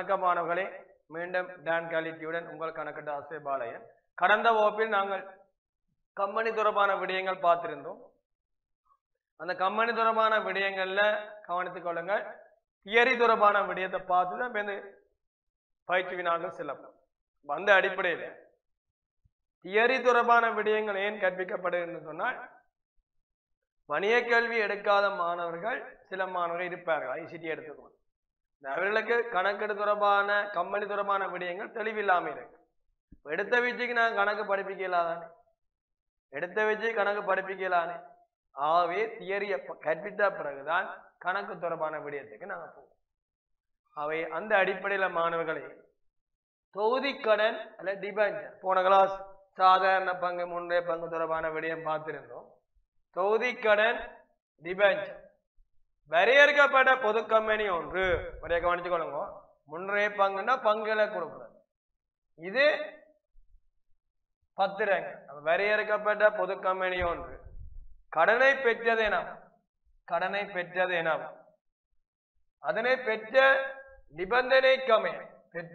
வணக்கம் மாணவர்களே, மீண்டும் டான் குவாலிட்டியுடன் உங்கள் கணக்கிட்ட ஆசைபாளையன். கடந்த வகுப்பில் நாங்கள் கம்பெனி தொடர்பான விடயங்கள் பார்த்திருந்தோம். அந்த கம்பெனி தொடர்பான விடயங்கள்ல கவனித்துக் கொள்ளுங்கள். தியரி தொடர்பான விடயத்தை பார்த்து தான் பயிற்சி வினாக்கள் செல்லப்படும். அந்த அடிப்படையில் தியரி தொடர்பான விடயங்கள் ஏன் கற்பிக்கப்படுகிறது சொன்னால், வணிக கல்வி எடுக்காத மாணவர்கள் சில மாணவர்கள் இருப்பார்கள். ஐசிடி எடுத்துக்கணும், அவர்களுக்கு கணக்கெடு தொடர்பான கம்பெனி தொடர்பான விடயங்கள் தெளிவில்லாமல் இருக்கு. எடுத்த வீச்சுக்கு நான் கணக்கு படிப்பிக்கலாதானே, எடுத்த வச்சு கணக்கு படிப்பிக்கலானே. ஆகவே தியரியை கற்பித்த பிறகுதான் கணக்கு தொடர்பான விடயத்துக்கு நாங்கள் போவோம். அவை அந்த அடிப்படையில் மாணவர்களை தொகுதி கடன் அல்ல டிபெஞ்சர், போன கிளாஸ் சாதாரண பங்கு முன்னே பங்கு தொடர்பான விடயம் பார்த்திருந்தோம். தொகுதி கடன் டிபெஞ்சர் வரையறுக்கப்பட்ட பொது கம்பெனி ஒன்று வரைய கவனிச்சுக்கொள்ளுங்க. முன்னே பங்குன்னா பங்குகளை கொடுக்குறது, இது பத்திரங்க. வரையறுக்கப்பட்ட பொது கம்பெனி ஒன்று கடனை பெற்றது எனவும், கடனை பெற்றது எனவும் அதனை பெற்ற நிபந்தனைக்கமைய, பெற்ற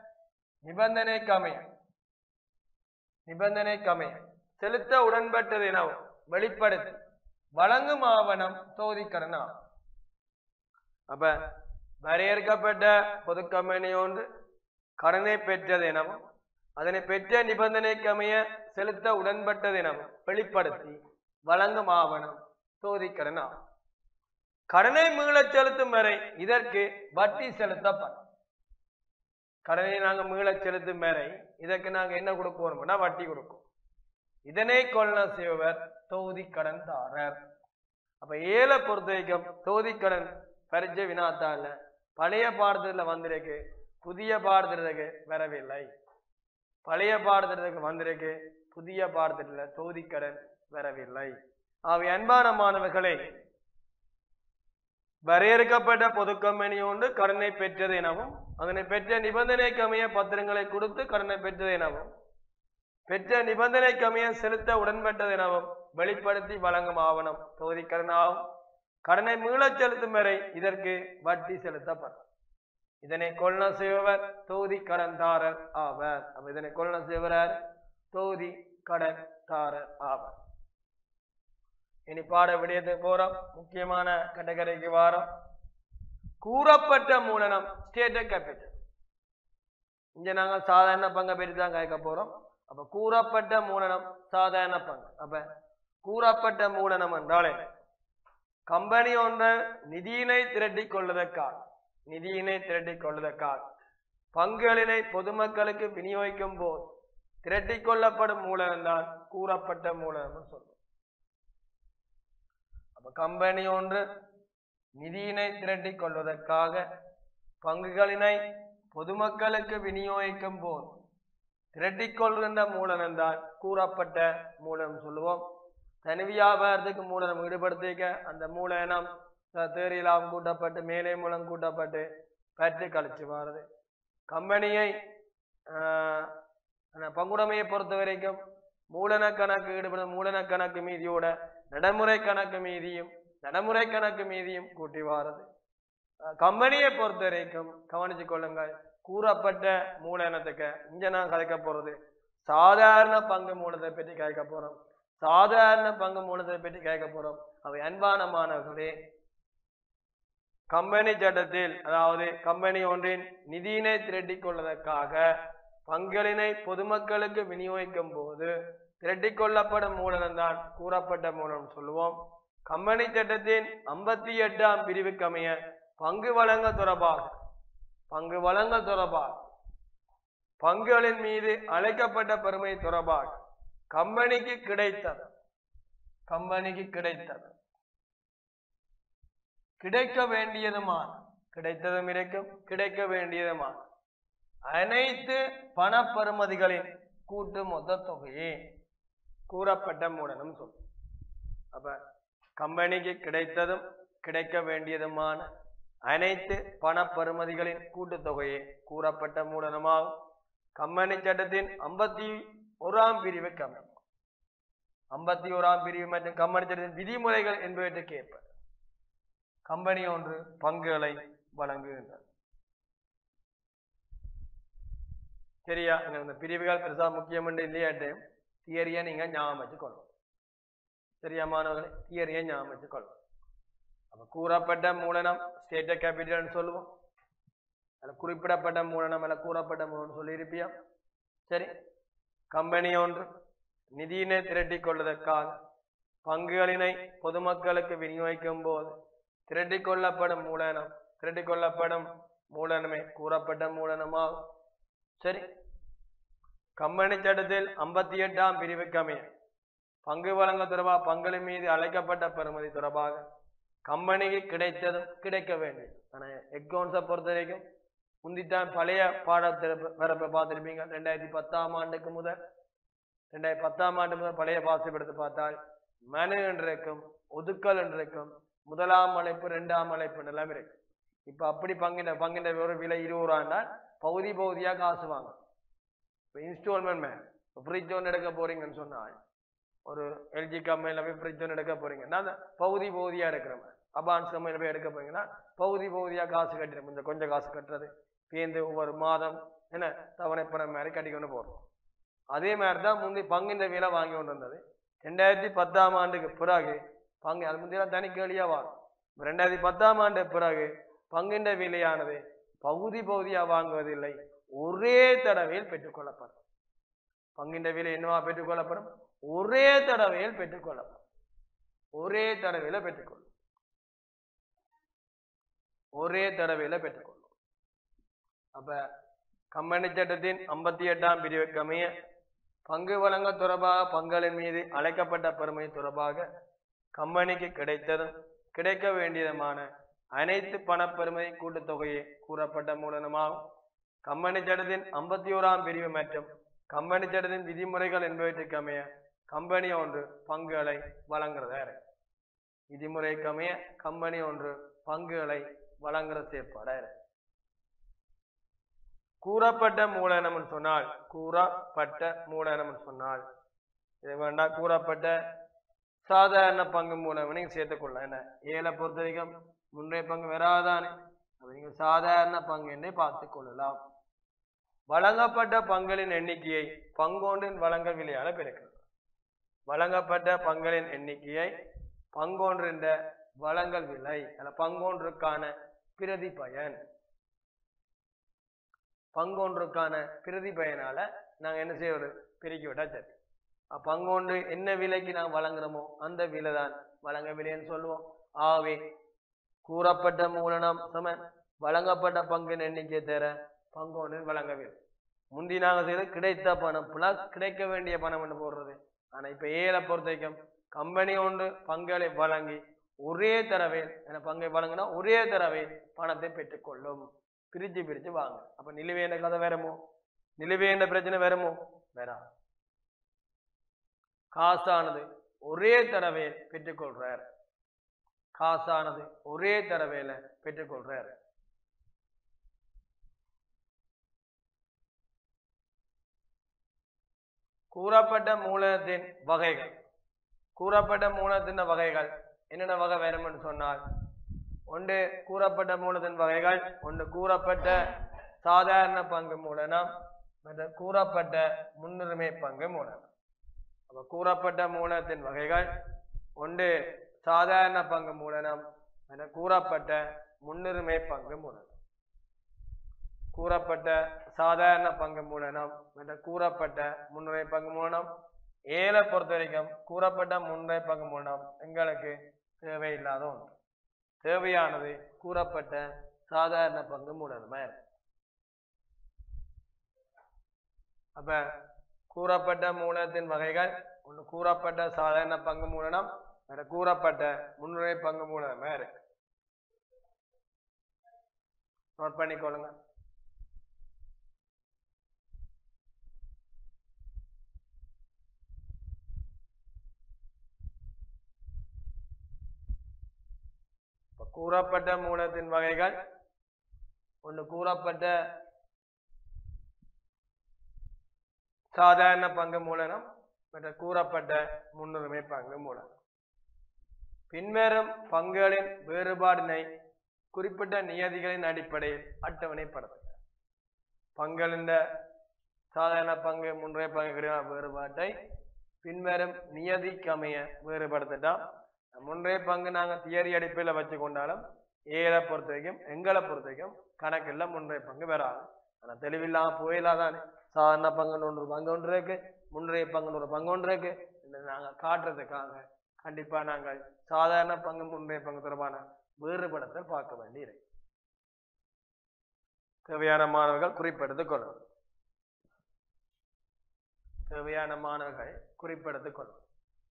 நிபந்தனைக்கமைய செலுத்த உடன்பட்டது எனவும் வெளிப்படுத்தி வழங்கும் ஆவணம் தொகுதி கடன் ஆகும். அப்ப வரையறுக்கப்பட்ட பொது கம்பெனி ஒன்று கடனை பெற்றது எனவும் அதனை பெற்ற நிபந்தனைக்கமைய செலுத்த உடன்பட்டது எனவும் வெளிப்படுத்தி வழங்கும் ஆவணம் தொகுதி கடன் ஆகும். கடனை மீளச் செலுத்தும் வரை இதற்கு வட்டி செலுத்தப்படும். கடனை நாங்க மீளச் செலுத்தும் வரை இதற்கு நாங்க என்ன கொடுக்கணும்னா வட்டி கொடுக்கும். இதனை கொள்ள செய்வர் தொகுதி கடன் தாரர். அப்ப ஏழை பொறுத்த வரைக்கும் தொகுதி கடன் பரிச்சை வினாத்தால பழைய பாடத்தில வந்திருக்கு, புதிய பாடத்திற்கு வரவில்லை. பழைய பாடத்திற்கு வந்திருக்கு, புதிய பாடத்தில தொகுதி கடன் வரவில்லை. அவை அன்பான மாணவர்களை, வரையறுக்கப்பட்ட பொது கம்பெனி ஒன்று கடனை பெற்றது எனவும் அதனை பெற்ற நிபந்தனைக்கமைய பத்திரங்களை கொடுத்து கடனை பெற்றது எனவும் பெற்ற நிபந்தனைக்கமைய செலுத்த உடன்பட்டது எனவும் வெளிப்படுத்தி வழங்கும் ஆவணம் தொகுதி கடன் ஆகும். கடனை மீளச் செலுத்தும் வரை இதற்கு வட்டி செலுத்தப்படும். இதனை கொள்ள செய்வர் தொகுதி கடன் தாரர் ஆவர். அப்ப இதனை கொள்ள செய்வர் தொகுதி கடன் தாரர் ஆவர். இனி பாட விடயத்துக்கு போறோம். முக்கியமான கேட்டகரிக்கு வாரம். கூறப்பட்ட மூலதனம் ஸ்டேட்டட் கேபிட்டல். இங்க நாங்க சாதாரண பங்கை பற்றி தான் கேட்க போறோம். அப்ப கூறப்பட்ட மூலதனம் சாதாரண பங்கு. அப்ப கூறப்பட்ட மூலதனம் என்றாலே கம்பெனி ஒன்ற நிதியினை திரட்டிக் கொள்வதற்காக, நிதியினை திரட்டிக் கொள்வதற்காக பங்குகளினை பொதுமக்களுக்கு விநியோகிக்கும் போது திரட்டிக் கொள்ளப்படும் மூலதனம் தான் கூறப்பட்ட மூலதனம் சொல்றோம். அப்ப கம்பெனி ஒன்று நிதியினை திரட்டிக் கொள்வதற்காக பங்குகளினை பொதுமக்களுக்கு விநியோகிக்கும் போது திரட்டிக் கொள்கின்ற மூலதனம் தான் கூறப்பட்ட மூலதனம் சொல்லுவோம். தனி வியாபாரத்துக்கு மூலதனம் ஈடுபடுத்திக்க அந்த மூலதனம் தேரிலாம் கூட்டப்பட்டு மேலே மூலம் கூட்டப்பட்டு பற்றி கழிச்சு வாருது. கம்பெனியை பங்குடைமையை பொறுத்த வரைக்கும் மூலன கணக்கு ஈடுபடும் மூலன கணக்கு மீதியோட நடைமுறை கணக்கு மீதியும் கூட்டி வாருது. கம்பெனியை பொறுத்த வரைக்கும் கவனிச்சு கொள்ளுங்கள், கூறப்பட்ட மூலதனத்துக்கு இங்க நான் கதைக்க போறது சாதாரண பங்கு மூலத்தை பற்றி கேட்க போறோம். சாதாரண பங்கு மூலத்தை பற்றி கேட்க போறோம். அவை அன்பான மாணவர்களே, கம்பெனி சட்டத்தில், அதாவது கம்பெனி ஒன்றின் நிதியினை திரட்டிக் கொள்வதற்காக பங்குகளினை பொதுமக்களுக்கு விநியோகிக்கும் போது திரட்டிக் கொள்ளப்படும் மூலதனம் தான் கூறப்பட்ட மூலதனம் சொல்லுவோம். கம்பெனி சட்டத்தின் 58ஆம் பிரிவுக்கு அமைய பங்கு வழங்கல் தொடர்பாக பங்குகளின் மீது அழைக்கப்பட்ட பெருமை தொடர்பாக கம்பெனிக்கு கிடைத்தது கிடைக்க வேண்டியதுமான, கிடைத்ததும் இருக்கும் கிடைக்க வேண்டியதுமான அனைத்து பண பெறுமதிகளின் கூட்டு மொத்த தொகையே கூறப்பட்ட மூலதனம் சொல்லும். அப்ப கம்பெனிக்கு கிடைத்ததும் கிடைக்க வேண்டியதுமான அனைத்து பண பெறுமதிகளின் கூட்டுத்தொகையே கூறப்பட்ட மூலதனமாகும். கம்பெனி சட்டத்தின் 51ஆம் பிரிவு 51ஆம் பிரிவு மற்றும் கம்பெனி சட்டத்தின் விதிமுறைகள் என்பவற்றுக்கு ஏற்ப கம்பெனி ஒன்று பங்குகளை வழங்குகின்றது. சரியா? இந்த பிரிவுகள் பெருசா முக்கியம் இல்லையாட்டு தியரியை நீங்க ஞாபகம் வச்சுக்கொள்ளும். சரியா மாணவர்களே? தியரியை ஞாபகம் வச்சுக்கொள்ளும். அப்ப கூறப்பட்ட மூலதனம் ஸ்டேட் கேபிட்டல்னு சொல்லுவோம். அதுல குறிப்பிடப்பட்ட மூலதனம் அல்ல கூறப்பட்ட மூலதனம் சொல்லி இருப்பியா? சரி. கம்பெனி ஒன்று நிதியினை திரட்டிக் கொள்வதற்காக பங்குகளினை பொதுமக்களுக்கு விநியோகிக்கும் போது திரட்டிக் கொள்ளப்படும் மூலதனமே கூறப்பட்ட மூலதனமாகும். சரி. கம்பெனி சட்டத்தில் 58ஆம் பிரிவுக்கமைய பங்கு வழங்க தொடர்பாக பங்களின் மீது அழைக்கப்பட்ட பெறுமதி தொடர்பாக கம்பெனிக்கு கிடைத்ததும் கிடைக்க வேண்டியது. ஆனா அக்கவுண்ட்ஸை பொறுத்த வரைக்கும் முந்தித்தான் பழைய வரப்பை பார்த்திருப்பீங்க. 2010ஆம் ஆண்டுக்கு முதல் 2010ஆம் ஆண்டு முதல் பழைய பாசிப் எடுத்து பார்த்தால் மனு என்று இருக்கும், ஒதுக்கல் என்று இருக்கும், முதலாம் அழைப்பு 2ஆம் அழைப்பு நிலம் இருக்கு. இப்ப அப்படி பங்கின ஒரு விலை 20 ரூபாய்னா பகுதி பகுதியா காசு வாங்க. இப்போ இன்ஸ்டால்மெண்ட் மேன் ஃப்ரிட்ஜ் ஒன்று எடுக்க போறீங்கன்னு சொன்னால் ஒரு எல்ஜி கம்பெனியில் போய் ஃப்ரிட்ஜ் ஒன்று எடுக்க போறீங்கன்னா அந்த பகுதி பகுதியா எடுக்கிறவன் அபான்ஸ் கம்பெனியில் போய் எடுக்க போறீங்கன்னா பகுதி பகுதியா காசு கட்டுறது, கொஞ்சம் காசு கட்டுறது பேருந்து ஒவ்வொரு மாதம் என்ன தவணைப்பணம் மாதிரி கட்டிக்கொண்டு போறோம். அதே மாதிரிதான் முந்தி பங்கின்ற விலை வாங்கி கொண்டு வந்தது. 2010ஆம் ஆண்டுக்கு பிறகு பங்கு அது முந்தையெல்லாம் தனி கேளியா வாங்கும். 2010ஆம் ஆண்டு பிறகு பங்கின்ற விலையானது பகுதி பகுதியா வாங்குவதில்லை, ஒரே தடவையில் பெற்றுக்கொள்ளப்படும். பங்கின்ற விலை என்னவா பெற்றுக்கொள்ளப்படும்? ஒரே தடவையில் பெற்றுக்கொள்ளப்படும். ஒரே தடவையில பெற்றுக்கொள்ளும். ஒரே தடவையில பெற்றுக்கொள்ளும். அப்ப கம்பெனி சட்டத்தின் 58ஆம் பிரிவுக்கமைய பங்கு வழங்க தொடர்பாக பங்களின் மீது அழைக்கப்பட்ட பெறுமதி தொடர்பாக கம்பெனிக்கு கிடைத்ததும் கிடைக்க வேண்டியதுமான அனைத்து பணப்பெறுமதி கூட்டுத்தொகையை கூறப்பட்ட மூலதனமாகும். கம்பெனி சட்டத்தின் 51ஆம் பிரிவு மற்றும் கம்பெனி சட்டத்தின் விதிமுறைகள் என்பவற்றுக்கு அமைய கம்பெனி ஒன்று பங்குகளை வழங்குறதா இருக்கு. விதிமுறைக்கு அமைய கம்பெனி ஒன்று பங்குகளை வழங்குற செயற்பாடா இருக்கு. கூறப்பட்ட மூலதனம் சொன்னால் இது வேண்டாம், கூறப்பட்ட சாதாரண பங்கு மூலம் நீங்க சேர்த்துக்கொள்ளலாம். என்ன ஏழை பொறுத்த வரைக்கும் முன்னே பங்கு வராதானே, நீங்க சாதாரண பங்கு என்னை பார்த்துக் கொள்ளலாம். வழங்கப்பட்ட பங்களின் எண்ணிக்கையை பங்கொன்றின் வழங்க விலையால பெருக்கிறது. வழங்கப்பட்ட பங்களின் எண்ணிக்கையை பங்கொன்றின் வழங்கல் விலை அல்ல பங்கொன்றுக்கான பிரதி பயன், பங்கொன்றுக்கான பிரதி பயனால நாங்க என்ன செய்வது பெருக்கி விட்டா சரி. பங்கொன்று என்ன விலைக்கு நாம் வழங்குறோமோ அந்த விலை தான் வழங்க விலைன்னு சொல்லுவோம். ஆகவே கூறப்பட்ட மூலதனம் சமன் வழங்கப்பட்ட பங்கின் எண்ணிக்கை தர பங்கொன்றின் வழங்க விலை. முந்தி நாங்க செய்யறது கிடைத்த பணம் பிளஸ் கிடைக்க வேண்டிய பணம் என்று போடுறது. ஆனா இப்ப ஏழை பொறுத்த வரைக்கும் கம்பெனி ஒன்று பங்களை வழங்கி ஒரே தடவை பங்கை வழங்கினா ஒரே தடவை பணத்தை பெற்றுக்கொள்ளும். பிரிச்சு வாங்க. அப்ப நிலுவையான கதை வேறமோ, நிலுவையான பிரச்சனை வேறமோ வேற. காசானது ஒரே தடவையில் பெற்றுக்கொள்றார். காசானது ஒரே தடவையில பெற்றுக்கொள்றார். கூறப்பட்ட மூலதனத்தின் வகைகள். கூறப்பட்ட மூலதன வகைகள் என்னென்ன வகை வேணும் என்று சொன்னால், ஒன்று கூறப்பட்ட மூலதன வகைகள், ஒன்று கூறப்பட்ட சாதாரண பங்கு மூலதனம், மற்ற கூறப்பட்ட முன்னுரிமை பங்கு மூலதனம். அப்ப கூறப்பட்ட மூலதனத்தின் வகைகள் ஒன்று சாதாரண பங்கு மூலதனம், மற்ற கூறப்பட்ட முன்னுரிமை பங்கு மூலதனம். கூறப்பட்ட சாதாரண பங்கு மூலதனம் மற்ற கூறப்பட்ட முன்னுரிமை பங்கு மூலதனம். ஏழை பொறுத்த வரைக்கும் கூறப்பட்ட முன்னுரிமை பங்கு மூலதனம் எங்களுக்கு தேவையில்லாத ஒன்று. தேவையானது கூறப்பட்ட சாதாரண பங்கு மூலதனமா இருக்கு. அப்ப கூறப்பட்ட மூலதனத்தின் வகைகள் ஒன்று கூறப்பட்ட சாதாரண பங்கு மூலதனம் மற்ற கூறப்பட்ட முன்னுரிமை பங்கு மூலதனமா இருக்கு. நோட் பண்ணிக்கொள்ளுங்க. கூறப்பட்ட மூலத்தின் வகைகள் ஒன்று கூறப்பட்ட சாதாரண பங்கு மூலதனம் மற்ற கூறப்பட்ட முன்னுரிமை பங்கு மூலதனம். பின்வரும் பங்குகளின் வேறுபாடினை குறிப்பிட்ட நியதிகளின் அடிப்படையில் அட்டவணைப்படுத்துக. பங்குகளின் சாதாரண பங்கு முன்றைய பங்கு வேறுபாட்டை பின்வரும் நியதிக்கமைய வேறுபடுத்திட்டோம். முன்றைய பங்கு நாங்க தியரி அடிப்படையில் வச்சு கொண்டாலும் ஏழை பொறுத்த வரைக்கும் எங்களை பொறுத்த வரைக்கும் கணக்கில் முன்றைய பங்கு வராது. ஆனா தெளிவில்லாம போயிலாதானே சாதாரண பங்குன்னு ஒரு பங்கு ஒன்று இருக்கு, முன்றைய பங்குன்னு ஒரு பங்கு ஒன்று இருக்கு. நாங்க காட்டுறதுக்காக கண்டிப்பா நாங்கள் சாதாரண பங்கு முன்றைய பங்கு தொடர்பான வேறுபடத்தை பார்க்க வேண்டி இருக்கு. தேவையான மாணவர்கள் குறிப்பெடுத்துக் கொள்ளும். தேவையான மாணவர்கள் குறிப்பெடுத்துக் கொள்ளும்.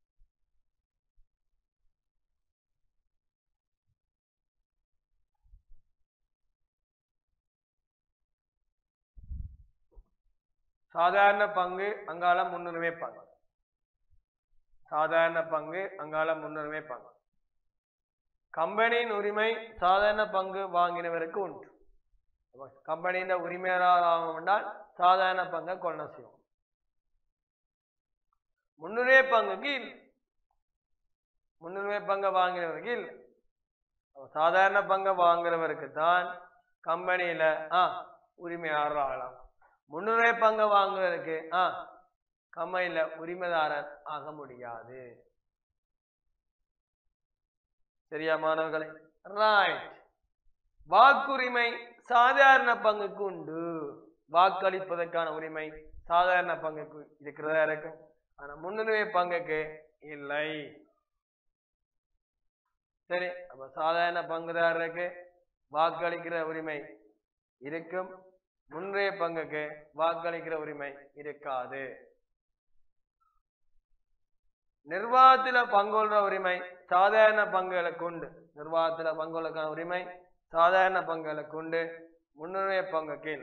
சாதாரண பங்கு அங்கால முன்னுரிமை பங்கு. சாதாரண பங்கு அங்கால முன்னுரிமை பங்கு. கம்பெனியின் உரிமை சாதாரண பங்கு வாங்கினவருக்கு உண்டு. கம்பெனியின் உரிமையாளர் சாதாரண பங்கை கொள்ள செய்யும். முன்னுரிமை பங்குக்கு இல்லை. முன்னுரிமை பங்கை வாங்கினவருக்கு இல்லை. சாதாரண பங்கை வாங்குறவருக்கு தான் கம்பெனியில உரிமையாளர் ஆகலாம். முன்னுரிமை பங்கை வாங்குறதுக்கு கம்பெனியில உரிமைதாரர் ஆக முடியாது. சரியா மாணவர்களே? ரைட். வாக்குரிமை சாதாரண பங்குக்கு உண்டு. வாக்களிப்பதற்கான உரிமை சாதாரண பங்குக்கு இருக்கிறதா இருக்கு. ஆனா முன்னுரிமை பங்குக்கு இல்லை. சரி, அப்ப சாதாரண பங்குதாரருக்கு வாக்களிக்கிற உரிமை இருக்கும், முன்னுரிமை பங்குக்கு வாக்களிக்கிற உரிமை இருக்காது. நிர்வாகத்தில பங்கொள்ற உரிமை சாதாரண பங்குகளுக்கு உண்டு. நிர்வாகத்தில பங்குகளுக்கான உரிமை சாதாரண பங்குகளுக்கு உண்டு, முன்னுரிமை பங்கு கீழ்.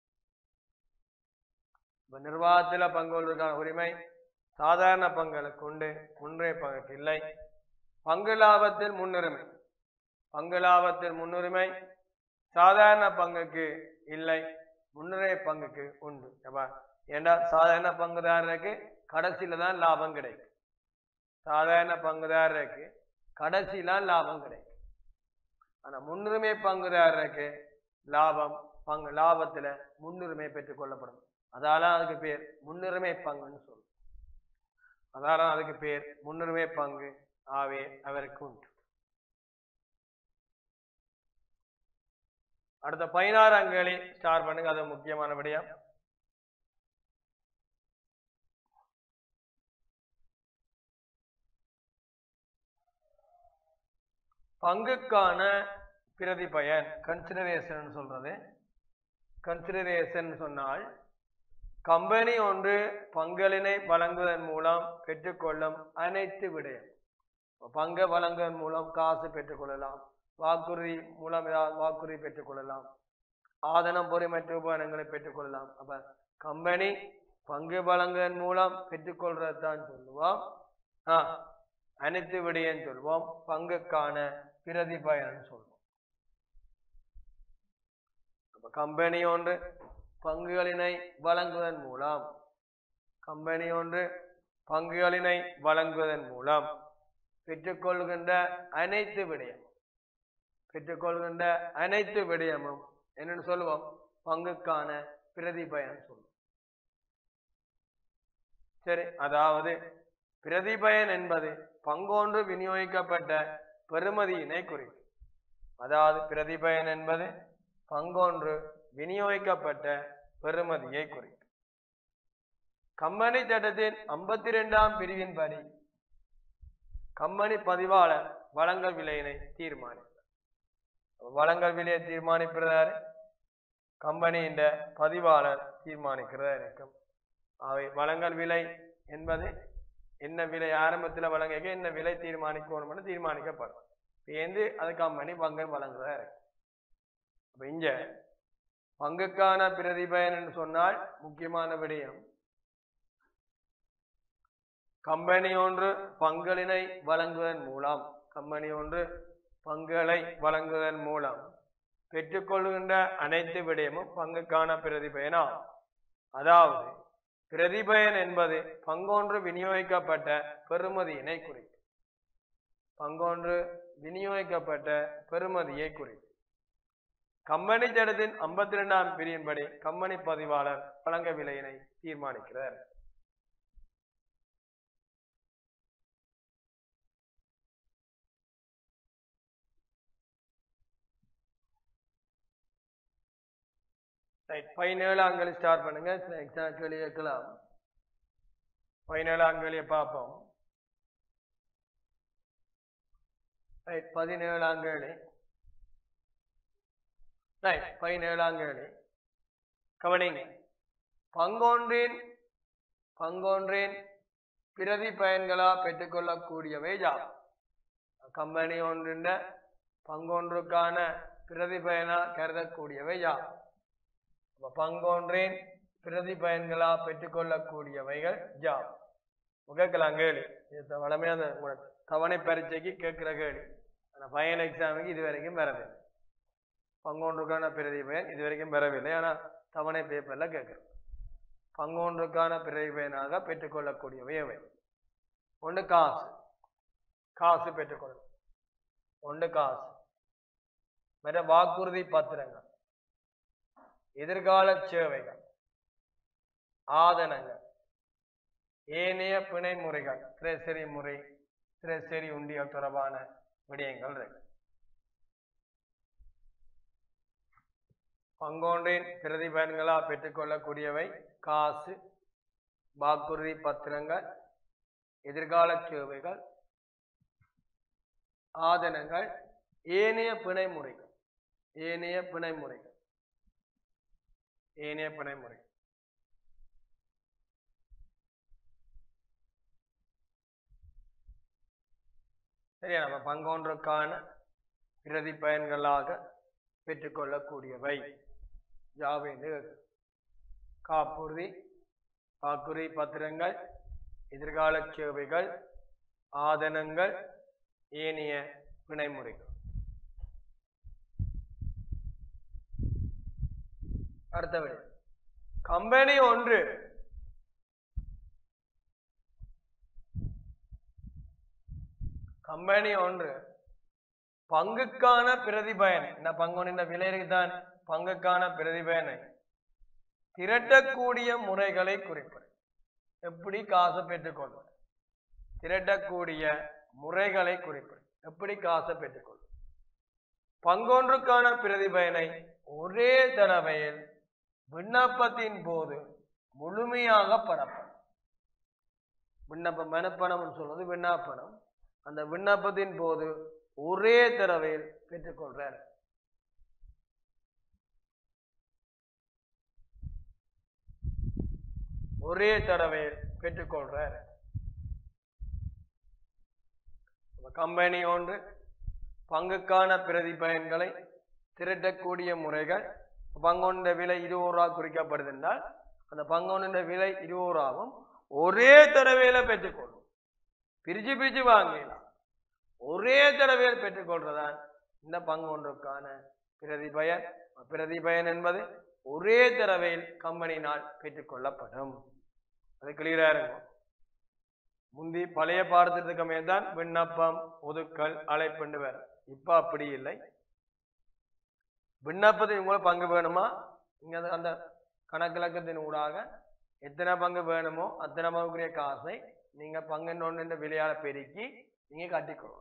நிர்வாகத்தில பங்குகளுக்கான உரிமை சாதாரண பங்குகளுக்கு உண்டு, முன்னுரிமை பங்குக்கு இல்லை. பங்கு லாபத்தில் முன்னுரிமை. பங்கு லாபத்தில் முன்னுரிமை சாதாரண பங்குக்கு இல்லை, முன்னுரிமை பங்குக்கு உண்டு. ஏண்டா சாதாரண பங்குதாரருக்கு கடைசியில தான் லாபம் கிடைக்கும். சாதாரண பங்குதாரருக்கு கடைசியில லாபம் கிடைக்கும். ஆனா முன்னுரிமை பங்குதாரருக்கு லாபத்துல முன்னுரிமை பெற்றுக் கொள்ளப்படும். அதால அதுக்கு பேர் முன்னுரிமை பங்குன்னு சொல்லுவோம். அதால அதுக்கு பேர் முன்னுரிமை பங்கு. ஆவே அவருக்கு உண்டு. அடுத்த 16 அங்கங்களை ஸ்டார்ட் பண்ணுங்க. அது முக்கியமான விடயம். பங்குக்கான பிரதிபயன் கன்சிடரேஷன் சொல்றது. கன்சிடரேஷன் சொன்னால் கம்பெனி ஒன்று பங்களினை வழங்குவதன் மூலம் பெற்றுக்கொள்ளும் அனைத்து விடயம். பங்கை வழங்குவதன் மூலம் காசு பெற்றுக்கொள்ளலாம், வாக்குறுதி மூலம் ஏதாவது வாக்குறுதி பெற்றுக்கொள்ளலாம், ஆதனம் பொறிமற்ற உபகரணங்களை பெற்றுக்கொள்ளலாம். அப்ப கம்பெனி பங்கு வழங்குவதன் மூலம் பெற்றுக்கொள்றதான் சொல்லுவோம் அனைத்து விடயம் சொல்வோம். பங்குக்கான பிரதிபயன் சொல்வோம். கம்பெனி ஒன்று பங்குகளினை வழங்குவதன் மூலம், கம்பெனி ஒன்று பங்குகளினை வழங்குவதன் மூலம் பெற்றுக்கொள்கின்ற அனைத்து விடயம், பெற்றுக்கொள்கின்ற அனைத்து விடயமும் என்னன்னு சொல்லுவோம்? பங்குக்கான பிரதிபயன் சொல்லுவோம். சரி, அதாவது பிரதிபயன் என்பது பங்கொன்று விநியோகிக்கப்பட்ட பெறுமதியினை குறிக்கும். அதாவது பிரதிபயன் என்பது பங்கொன்று விநியோகிக்கப்பட்ட பெறுமதியை குறிக்கும். கம்பெனி சட்டத்தின் 52ஆம் பிரிவின்படி கம்பெனி பதிவாளர் வழங்கல் விலையினை தீர்மானிப்பார். வழங்கல் விலையை தீர்மானிப்பதாரு கம்பெனியின் பதிவாளர் தீர்மானிக்கிறதா இருக்கும். அவை வழங்கல் விலை என்பது என்ன விலை ஆரம்பத்தில் வழங்க என்ன விலை தீர்மானிக்கணும் தீர்மானிக்கப்படும். சேர்ந்து அது கம்பெனி பங்கை வழங்குறதா இருக்கு. அப்ப இங்க பங்குக்கான பிரதிபயன் என்று சொன்னால் முக்கியமான விடயம், கம்பெனி ஒன்று பங்களினை வழங்குவதன் மூலம், கம்பெனி ஒன்று பங்குகளை வழங்குவதன் மூலம் பெற்றுக்கொள்கின்ற அனைத்து விடயமும் பங்குக்கான பிரதிபயனாகும். அதாவது பிரதிபயன் என்பது பங்கொன்று விநியோகிக்கப்பட்ட பெறுமதியினை குறிக்கும். பங்கொன்று விநியோகிக்கப்பட்ட பெறுமதியை குறிக்கும். கம்பெனி சட்டத்தின் 52ஆம் பிரிவின்படி கம்பெனி பதிவாளர் வழங்க விலையினை தீர்மானிக்கிறார். ரைட், 17ஆம் கேள்வி ஸ்டார்ட் பண்ணுங்க. எக்ஸாம் கேள்வி கேட்கலாம். 17ஆம் கேள்வியை பார்ப்போம். ரைட், 17ஆம் கேள்வி. ரைட், 17ஆம் கேள்வி கவனிங்க. பங்கொன்றின் பிரதி பயன்களா பெற்றுக்கொள்ளக்கூடியவை யாவும். கம்பெனி ஒன்றின் பங்கொன்றுக்கான பிரதி பயனா கருதக்கூடியவை யாவும். பங்கொன்றின் பிரதி பயன்களா பெற்றுக்கொள்ளக்கூடியவைகள் யாவும். கேட்கலாம் கேள்வி. வளமையான தவணை பரீட்சைக்கு கேட்கிற கேள்வி. ஆனால் ஃபைனல் எக்ஸாமுக்கு இது வரைக்கும் வரவில்லை. பங்கொன்றுக்கான பிரதி பயன் இது வரைக்கும் பெறவில்லை. ஆனால் தவணை பேப்பர்ல கேட்கிறோம். பங்கொன்றுக்கான பிரதி பயனாக பெற்றுக்கொள்ளக்கூடியவை எவை? ஒன்று காசு பெற்றுக்கொள்ளும். ஒன்று காசு. மற்ற வாக்குறுதி பத்திரங்கள், எதிர்கால சேவைகள், ஆதனங்கள், ஏனைய பிணை முறைகள், திரேசரி முறை, திரேசரி உண்டியல் தொடர்பான விடயங்கள் இருக்கு. பங்கொன்றின் பிரதி பயன்களா பெற்றுக்கொள்ளக்கூடியவை காசு, வாக்குறுதி பத்திரங்கள், எதிர்கால சேவைகள், ஆதனங்கள், ஏனைய பிணை முறைகள். சரியா? நம்ம பங்கொன்றுக்கான பிரதி பயன்களாக பெற்றுக்கொள்ளக்கூடியவை யாவை? காப்புறுதி, வாக்குறுதி பத்திரங்கள், எதிர்கால சேவைகள், ஆதனங்கள், ஏனைய பிணைமுறைகள். அடுத்தபடி கம்பெனி ஒன்று பங்குக்கான பிரதிபயன், இந்த பங்கொன்றின் விலைதான் பங்குக்கான பிரதிபயனை திரட்டக்கூடிய முறைகளை குறிப்பது. எப்படி காசை பெற்றுக்கொள்வது? திரட்டக்கூடிய முறைகளை குறிப்பது. எப்படி காசை பெற்றுக்கொள்வது? பங்கொன்றுக்கான பிரதிபயனை ஒரே தடவையில் விண்ணப்பத்தின் போது முழுமையாக பரப்பணும். விண்ணப்பம் மனப்பணம் சொல்வது விண்ணப்பனம். அந்த விண்ணப்பத்தின் போது ஒரே தடவையில் பெற்றுக்கொள்றார். ஒரே தடவையில் பெற்றுக்கொள்றார். கம்பெனி ஒன்று பங்குக்கான பிரதி பயன்களை திரட்டக்கூடிய முறைகள். பங்கொண்ட விலை 20 ரூபா குறிக்கப்படுது என்றால் அந்த பங்கொண்ட விலை 20 ரூபாவும் ஒரே தடவையில பெற்றுக்கொள்ளும். பிரிச்சு வாங்கலாம். ஒரே தடவையில் பெற்றுக்கொள்றதான் இந்த பங்கொன்றுக்கான பிரதிபயன். பிரதிபயன் என்பது ஒரே தடவையில் கம்பெனியினால் பெற்றுக்கொள்ளப்படும். அது கிளியரா இருக்கும். முந்தி பழைய பாடத்திட்டமே தான் விண்ணப்பம், ஒதுக்கல், அழைப்பு வேற. இப்ப அப்படி இல்லை. விண்ணப்பத்தில் உங்களுக்கு பங்கு வேணுமா, நீங்க அந்த கணக்கிலக்கத்தின் ஊடாக எத்தனை பங்கு வேணுமோ அத்தனை பங்குரிய காசை நீங்க பங்கு விலையால பெருக்கி நீங்க கட்டிக்கொள்ளணும்.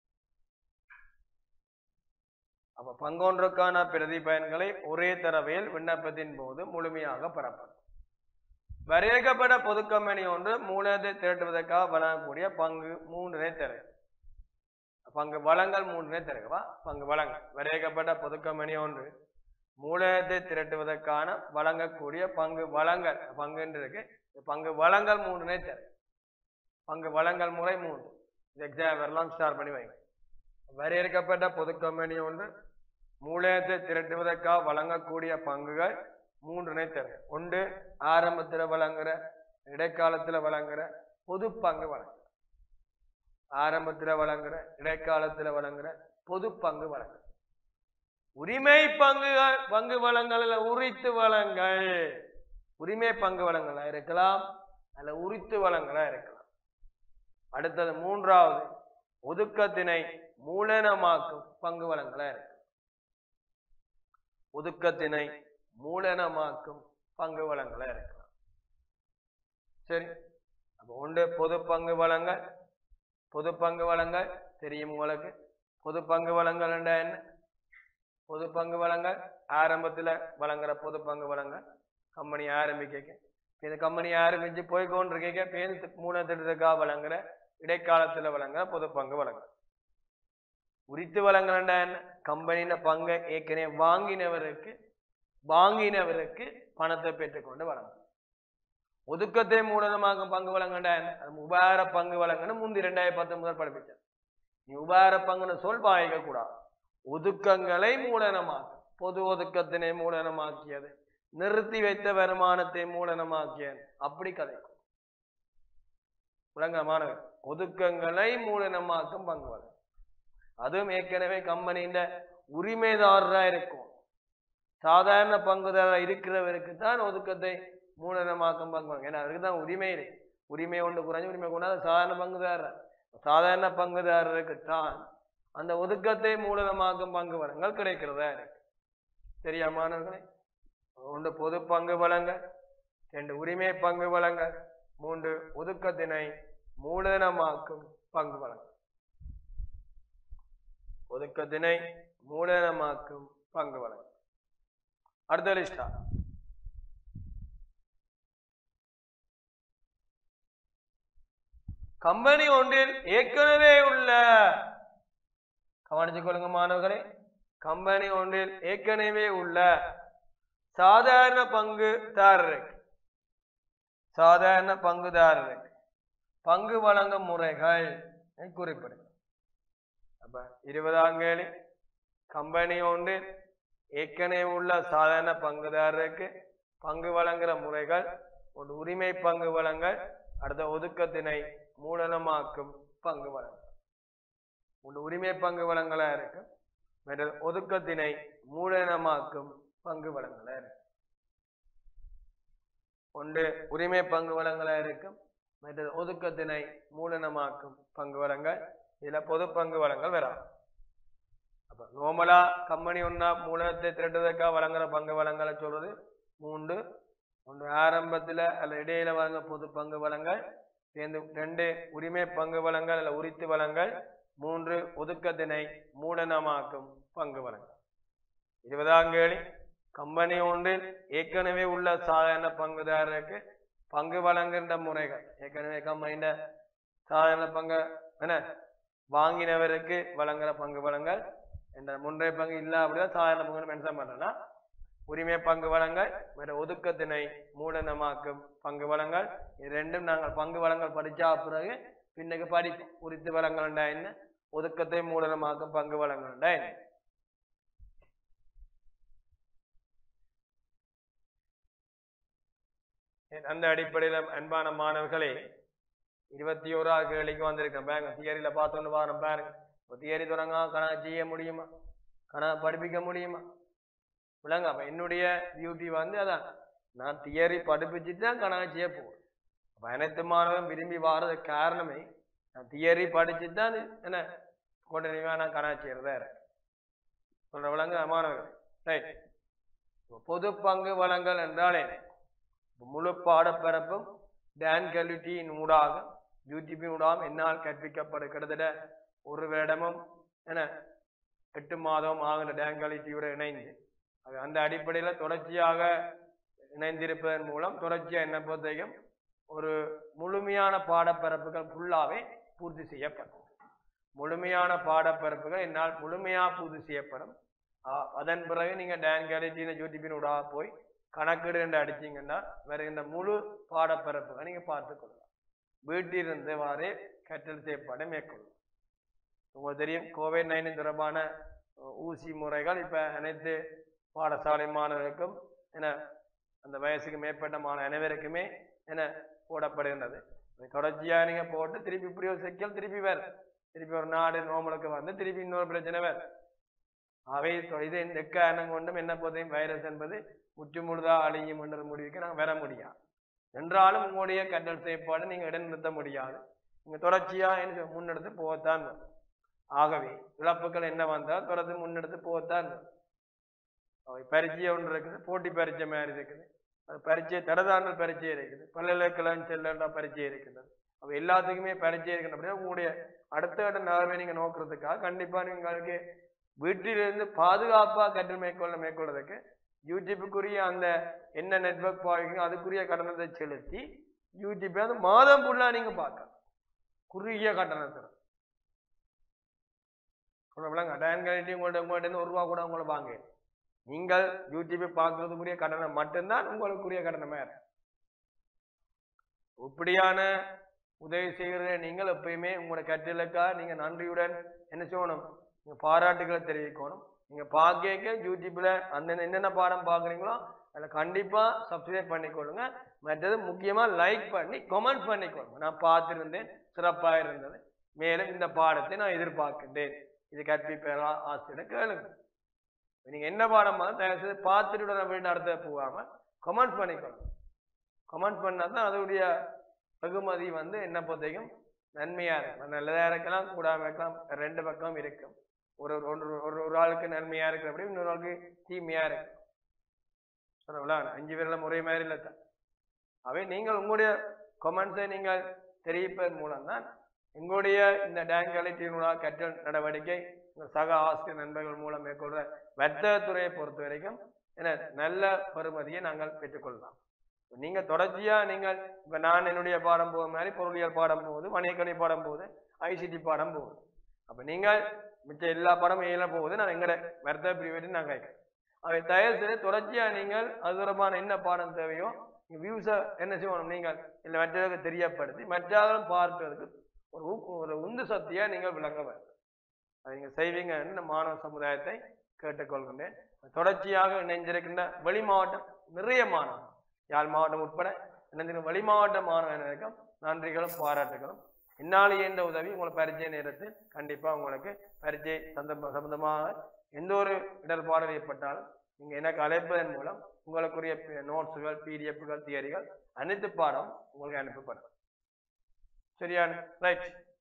அப்ப பங்கொன்றுக்கான பிரதி பயன்களை ஒரே தடவையில் விண்ணப்பத்தின் போது முழுமையாக பரப்பணும். வரையறுக்கப்பட்ட பொது கம்பெனி ஒன்று மூலத்தை திரட்டுவதற்காக வழங்கக்கூடிய பங்கு 3 தரு. பங்கு வளங்கள் 3 தருகவா. பங்கு வளங்கள் வரையறுக்கப்பட்ட பொது கம்பெனி ஒன்று மூலத்தை திரட்டுவதற்கான வழங்கக்கூடிய பங்கு வளங்கள், பங்கு இருக்கு. பங்கு வளங்கள் 3 தரு. பங்கு வளங்கள் முறை 3. எக்ஸாம் வரலாம், ஸ்டார்ட் பண்ணி வைங்க. வரையறுக்கப்பட்ட பொது கம்பெனி ஒன்று மூலத்தை திரட்டுவதற்காக வழங்கக்கூடிய பங்குகள் 3 தரு. ஒன்று ஆரம்பத்தில் வழங்குற, இடைக்காலத்தில் வழங்குற பொது பங்கு வழங்குற. ஆரம்பத்தில் வழங்குற, இடைக்காலத்தில் வழங்குற பொது பங்கு வழங்குற. உரிமை பங்குகள், பங்கு வளங்கள், உரித்து வளங்கள். உரிமை பங்கு வளங்களா இருக்கலாம், அல்ல உரித்து வளங்களா இருக்கலாம். அடுத்தது 3வது ஒதுக்கத்தினை மூலனமாக்கும் பங்கு வளங்களா இருக்கு. ஒதுக்கத்தினை மூலதனமாக்கும் பங்கு வளங்களா இருக்கலாம். சரி, அப்ப ஒன்று பொது பங்கு வளங்கள். பொது பங்கு வளங்கள் தெரியும் உங்களுக்கு. பொது பங்கு வளங்கள் என்ன? பொது பங்கு வளங்கள் ஆரம்பத்துல வழங்குற பொது பங்கு வளங்கள். கம்பெனி ஆரம்பிக்க இந்த கம்பெனி ஆரம்பிச்சு போய்கொண்டிருக்க பேரு மூலத்திட்டத்துக்காக வழங்குற இடைக்காலத்துல வழங்குற பொது பங்கு வளங்கள். உரித்து வளங்கள் என்ன? கம்பெனியில பங்கை ஏற்கனவே வாங்கினவருக்கு பணத்தை பெற்றுக்கொண்டு வழங்கும். ஒதுக்கத்தை மூலதனமாக்கும் பங்கு வழங்கண்டா உபார பங்கு வழங்கன்னு முந்தி 2010 முதல் படிப்பிச்சேன். நீ உபார பங்குன்னு சொல் பாய்க்க கூடாது. ஒதுக்கங்களை மூலதனமாக்கும். பொது ஒதுக்கத்தினை மூலதனமாக்கியது, நிறுத்தி வைத்த வருமானத்தை மூலதனமாக்கியது, அப்படி கதைக்கும். விளங்கமானவர் ஒதுக்கங்களை மூலதனமாக்கும் பங்கு வழங்கும். அதுவும் ஏற்கனவே கம்பெனியில உரிமைதாரரா இருக்கும். சாதாரண பங்குதாரர் இருக்கிறவருக்கு தான் ஒதுக்கத்தை மூலதனமாக்கும் பங்கு வழங்கும். ஏன்னா அதுக்கு தான் உரிமை இருக்கு. உரிமை ஒன்று குறைஞ்சு உரிமை கொண்டாது சாதாரண பங்குதாரர். சாதாரண பங்குதாரருக்கு தான் அந்த ஒதுக்கத்தை மூலதனமாக்கும் பங்கு வளங்கள் கிடைக்கிறதா இருக்கு. தெரியாமானவர்களே, ஒன்று பொது பங்கு வளங்கள், 2 உரிமை பங்கு வளங்கள், 3 ஒதுக்கத்தினை மூலதனமாக்கும் பங்கு வளங்கள். ஒதுக்கத்தினை மூலதனமாக்கும் பங்கு வளங்கள். அடுத்த லிஸ்டா கம்பெனி ஒன்றில் ஏற்கனவே உள்ள, கவனித்துக் கொள்ளுங்க மாணவர்களே, கம்பெனி ஒன்றில் ஏற்கனவே உள்ள சாதாரண பங்குதாரருக்கு பங்கு வழங்கும் முறைகள் குறிப்பிடும். அப்ப 20ஆம் கேள்வி, கம்பெனி ஒன்றில் ஏற்கனவே உள்ள சாதாரண பங்குதாரருக்கு பங்கு வழங்குற முறைகள். ஒரு உரிமை பங்கு வழங்கல், அடுத்த ஒதுக்கத்தினை மூலதனமாக்கும் பங்கு வழங்கல். ஒன்று உரிமை பங்கு வழங்கலா இருக்கு, மற்ற ஒதுக்கத்தினை மூலதனமாக்கும் பங்கு வழங்கலா இருக்கு. ஒன்று உரிமை பங்கு வழங்கலா இருக்கும், மற்ற ஒதுக்கத்தினை மூலதனமாக்கும் பங்கு வழங்கல். இதுல பொது பங்கு வழங்கல் வராது. அப்ப நோமலா கம்பெனி ஒன்னா மூலதனத்தை திரட்டுவதற்காக வழங்குற பங்கு வழங்கலை சொல்றது 3. ஒன்று ஆரம்பத்துல அல்ல இடையில வழங்க பொது பங்கு வழங்கல், 2 உரிமை பங்கு வழங்கல் அல்ல உரித்து வழங்கல், 3 ஒதுக்கத்தினை மூலதனமாக்கும் பங்கு வழங்கல். 20ஆம் கேள்வி, கம்பெனி ஒன்றில் ஏற்கனவே உள்ள சாதாரண பங்குதாரருக்கு பங்கு வழங்குகின்ற முறைகள். ஏற்கனவே கம்பெனியில சாதாரண பங்கு என்ன வாங்கினவருக்கு வழங்குற பங்கு வழங்கல் என்ற முன்றைய பங்கு இல்ல, அப்படிதான் சாதாரண பங்கு மென்ஷன் பண்ணனா உரிமை பங்கு வழங்கல், வேற ஒதுக்கத்தினை மூலதனமாக்கும் பங்கு வழங்கல். இது ரெண்டும் நாங்கள் பங்கு வழங்கல் படிச்சா பிறகு பின்னுக்கு படிப்போம். உரித்து வழங்கல்டா என்ன, ஒதுக்கத்தை மூலதனமாக்கும் பங்கு வழங்கல்டா என்ன. அந்த அடிப்படையில அன்பான மாணவர்களே, 21ஆவது கேள்விக்கு வந்திருக்கேன். பாருங்க, தியரியில பார்த்தோன்னு பாருங்க. பாருங்க, தியரி தொடங்க கணக்கு செய்ய முடியுமா, கணக்கு படிப்பிக்க முடியுமா? விளங்க. அப்ப என்னுடைய டியூட்டி வந்து அதான், நான் தியரி படிப்பிச்சுட்டு தான் கணக்கு செய்ய போவேன். அப்ப அனைத்து மாணவரும் விரும்பி வாரது காரணமே நான் தியரி படிச்சுட்டு தான் என்ன கொண்டிருவா நான் கணக்கு செய்யறதா இருக்கு. சொல்ற விளங்க மாணவர்கள். ரைட். பொது பங்கு வழங்கல் என்றால் என்ன? முழு பாடப்பரப்பும் டான் கல்வியின் ஊடாக யூடியூபின் ஊடாக என்னால் கற்பிக்கப்படும். கிட்டத்தட்ட 1 வருடமும் என 8 மாதம் ஆகிற டான் கல்வியோட இணைந்து அந்த அடிப்படையில தொடர்ச்சியாக இணைந்திருப்பதன் மூலம் தொடர்ச்சியா என்ன பொறுத்தையும் ஒரு முழுமையான பாடப்பரப்புகள் ஃபுல்லாவே பூர்த்தி செய்யப்படும். முழுமையான பாடப்பரப்புகள் என்னால் முழுமையா பூர்த்தி செய்யப்படும். அதன் பிறகு நீங்க டான் கல்வி யூடியூபின் ஊடாக போய் கணக்கீடு என்று அடிச்சீங்கன்னா வருகின்ற முழு பாடப்பரப்புகளை நீங்க பார்த்துக் கொள்ளலாம். வீட்டிலிருந்து வாரே கற்றல் செயற்பாடு மேற்கொள்ளும். உங்களுக்கு தெரியும், கோவிட்-19 தொடர்பான ஊசி முறைகள் இப்ப அனைத்து பாடசாலை மாணவர்களுக்கும் என அந்த வயசுக்கு மேற்பட்ட அனைவருக்குமே என போடப்படுகின்றது. தொடர்ச்சியா நீங்க போட்டு திருப்பி இப்படி ஒரு சிக்கல் திருப்பி வேற திருப்பி ஒரு நாடு நோம்பலுக்கு வந்து திருப்பி இன்னொரு பிரச்சனை வேற. அவை இது இந்த காரணம் கொண்டும் என்ன போதையும் வைரஸ் என்பது முற்றுமுழுதா அழியும் என்ற முடிவுக்கு நாங்கள் வர முடியாது. என்றாலும் உங்களுடைய கற்றல் செயற்பாடு நீங்க இடைநிறுத்த முடியாது. நீங்க தொடர்ச்சியா முன்னெடுத்து போகத்தான். ஆகவே இழப்புகள் என்ன வந்தால் தொடர்ந்து முன்னெடுத்து போகத்தான். பரீட்சை ஒன்று இருக்குது, போட்டி பரீட்சை மாதிரி இருக்குது, அது பரீட்சை தடதாண்டல் பரீட்சை இருக்குது, பல்கலைக்கழகம் செல்ல பரீட்சை இருக்கின்றது. அப்ப எல்லாத்துக்குமே பரீட்சை இருக்கின்ற அப்படின்னா உங்களுடைய அடுத்த கட்ட நகர்வை நீங்க நோக்கிறதுக்காக கண்டிப்பா உங்களுக்கு வீட்டிலிருந்து பாதுகாப்பா கற்றல் மேற்கொள்றதுக்கு யூடியூப்புக்குரிய அந்த என்ன நெட்வொர்க் பாவிங்க அதுக்குரிய கட்டணத்தை செலுத்தி யூடியூப் அது மாதம் ஃபுல்லா நீங்க பார்க்கலாம் குறுகிய கட்டணத்தில். உங்கள்கிட்ட ₹1 கூட உங்களை வாங்க. நீங்கள் யூடியூப்பை பார்க்கறதுக்குரிய கட்டணம் மட்டும்தான் உங்களுக்குரிய கட்டணமே. இப்படியான உதவி செய்கிற நீங்கள் எப்பயுமே உங்களோட கற்றலுக்காக நீங்க நன்றியுடன் என்ன செய்யணும், நீங்க பாராட்டுகளை தெரிவிக்கணும். நீங்க பார்க்க யூடியூப்ல அந்த என்னென்ன பாடம் பார்க்குறீங்களோ அதில் கண்டிப்பா சப்ஸ்கிரைப் பண்ணிக்கொள்ளுங்க. மற்றது முக்கியமா லைக் பண்ணி கமெண்ட் பண்ணிக்கொள்ளுங்க. நான் பார்த்திருந்தேன், சிறப்பாக இருந்தது, மேலும் இந்த பாடத்தை நான் எதிர்பார்க்கின்றேன், இது கற்பிப்பேரா ஆசிரியர் கேளுங்க. நீங்க என்ன பாடம் தயவு செய்து பார்த்துட்டு அப்படின்னு அடுத்த போகாம கமெண்ட் பண்ணிக்கொள்ளுங்க. கமெண்ட் பண்ணா தான் அதோடைய வெகுமதி என்ன பொறுத்தையும் நன்மையா இருக்கும். நல்லதா இருக்கலாம், கூடாம இருக்கலாம், ரெண்டு பக்கம் இருக்கும். ஒரு ஆளுக்கு நன்மையா இருக்கு, அப்படி இன்னொரு ஆளுக்கு தீமையா இருக்கு. 5 பேர்ல முறை மாதிரி இல்லை தான். அவை நீங்கள் உங்களுடைய கமெண்ட்ஸை நீங்கள் தெரிவிப்பதன் மூலம் தான் எங்களுடைய இந்த டான்காலிட்டியினுடைய கற்றல் நடவடிக்கை சக ஆசிரியர் நண்பர்கள் மூலம் மேற்கொள்ற வர்த்தகத்துறையை பொறுத்த வரைக்கும் நல்ல பெறுமதியை நாங்கள் பெற்றுக்கொள்ளலாம். நீங்க தொடர்ச்சியா நீங்கள் இப்ப நான் என்னுடைய பாடம் போகிற மாதிரி பொருளியல் பாடம் போகுது, வணிகக்கணி பாடம் போகுது, ஐசிடி பாடம் போகுது. அப்ப நீங்கள் மிச்ச எல்லா பாடமும் ஏல போகுது, நான் எங்கட வர்த்தக பிரிவு நான் கேட்கிறேன். அவை தயவு செய்து தொடர்ச்சியா நீங்கள் அது தொடர்பான என்ன பாடம் தேவையோ வியூஸை என்ன செய்யணும், நீங்கள் இல்லை மற்றவர்களுக்கு தெரியப்படுத்தி மற்றவர்களும் பார்க்கிறதுக்கு ஒரு உந்து சக்தியா நீங்கள் விளங்க வேண்டும். அதை நீங்க செய்வீங்கன்னு இந்த மாணவ சமுதாயத்தை கேட்டுக்கொள்கின்றேன். தொடர்ச்சியாக இணைந்திருக்கின்ற வெளி மாவட்டம் நிறைய மாணவர்கள், யாழ் மாவட்டம் உட்பட இணைந்திருக்கிற வெளி மாவட்ட மாணவர்களுக்கும் நன்றிகளும் பாராட்டுகளும். என்னால் இயன்ற உதவி உங்களை பரீட்சை நேரத்தில் கண்டிப்பா உங்களுக்கு பரீட்சை சம்பந்தமாக எந்த ஒரு இடர்பாடு ஏற்பட்டாலும் நீங்க எனக்கு அழைப்பதன் மூலம் உங்களுக்குரிய நோட்ஸுகள், பிடிஎஃப்கள், தியரிகள் அனைத்து பாடம் உங்களுக்கு அனுப்பப்படும். சரியான ரைட்.